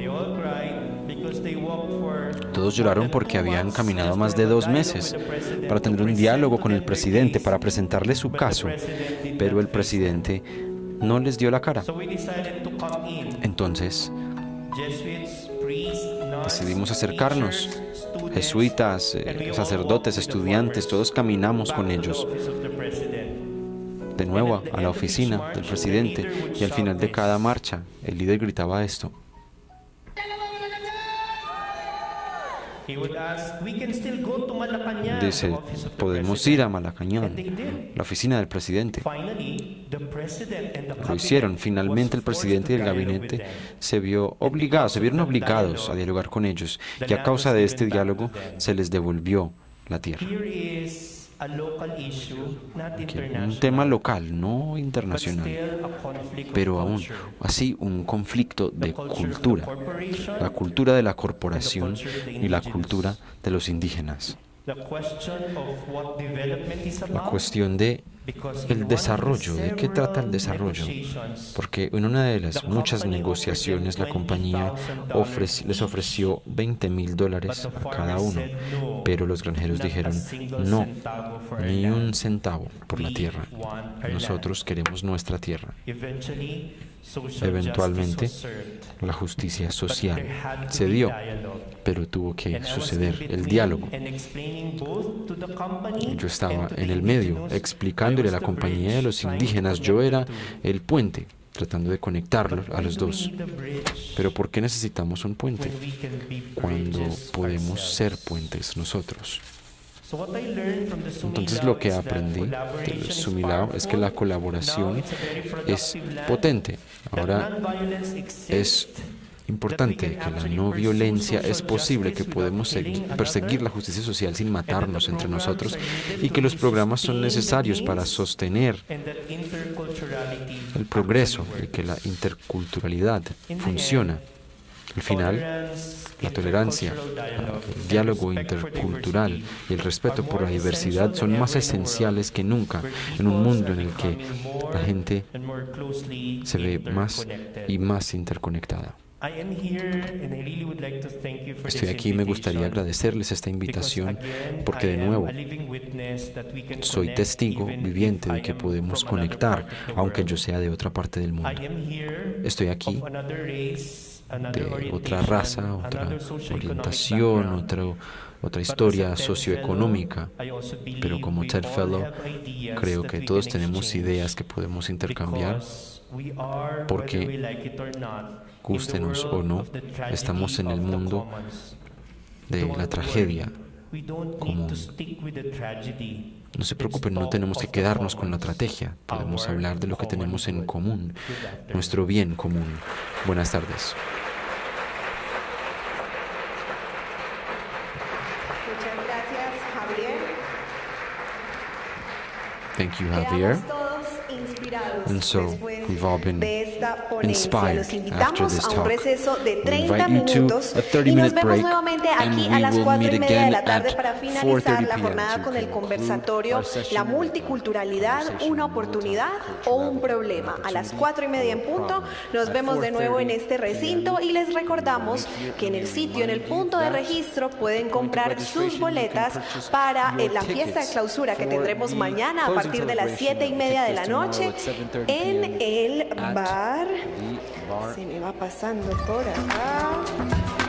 Todos lloraron porque habían caminado más de dos meses para tener un diálogo con el presidente, para presentarle su caso, pero el presidente no les dio la cara. Entonces decidimos acercarnos, jesuitas, eh, sacerdotes, estudiantes, todos caminamos con ellos de nuevo a la oficina del presidente, y al final de cada marcha el líder gritaba esto: dice, podemos ir a Malacañán, la oficina del presidente. Lo hicieron. Finalmente el presidente y el gabinete se vio obligados, se vieron obligados a dialogar con ellos, y a causa de este diálogo se les devolvió la tierra. Okay, un tema local, no internacional, pero aún así un conflicto de cultura, la cultura de la corporación y la cultura de los indígenas. La cuestión de el desarrollo, ¿de qué trata el desarrollo? Porque en una de las muchas negociaciones la compañía ofrece, les ofreció veinte mil dólares a cada uno, pero los granjeros dijeron: no, ni un centavo por la tierra, nosotros queremos nuestra tierra. Eventualmente la justicia social se dio, pero tuvo que suceder el diálogo. Yo estaba en el medio explicándole a la compañía de los indígenas, yo era el puente, tratando de conectarlos a los dos. Pero ¿por qué necesitamos un puente cuando podemos ser puentes nosotros? Entonces lo que aprendí de Sumilao es que la colaboración es potente. Ahora es importante que la no violencia es posible, que podemos seguir, perseguir la justicia social sin matarnos entre nosotros, y que los programas son necesarios para sostener el progreso y que la interculturalidad funciona. Al final, la tolerancia, el diálogo intercultural y el respeto por la diversidad son más esenciales que nunca en un mundo en el que la gente se ve más y más interconectada. Estoy aquí y me gustaría agradecerles esta invitación porque, de nuevo, soy testigo viviente de que podemos conectar, aunque yo sea de otra parte del mundo. Estoy aquí de otra raza, otra orientación, otra, otra historia socioeconómica, pero como TED Fellow creo que todos tenemos ideas que podemos intercambiar, porque, gústenos o no, estamos en el mundo de la tragedia común. No se preocupen, no tenemos que quedarnos con la estrategia, podemos hablar de lo que tenemos en común, nuestro bien común. Buenas tardes. Thank you, Javier. And so we've all been inspired after this talk. We invite you to a thirty minute break, and we will meet again at four thirty p m con el conversatorio La multiculturalidad, una oportunidad o un problema. A las cuatro y media en punto nos vemos de nuevo en este recinto y les recordamos que en el sitio, en el punto de registro, pueden comprar sus boletas para la fiesta de clausura que tendremos mañana a partir de las siete y media de la noche en el bar. Se me va pasando por acá.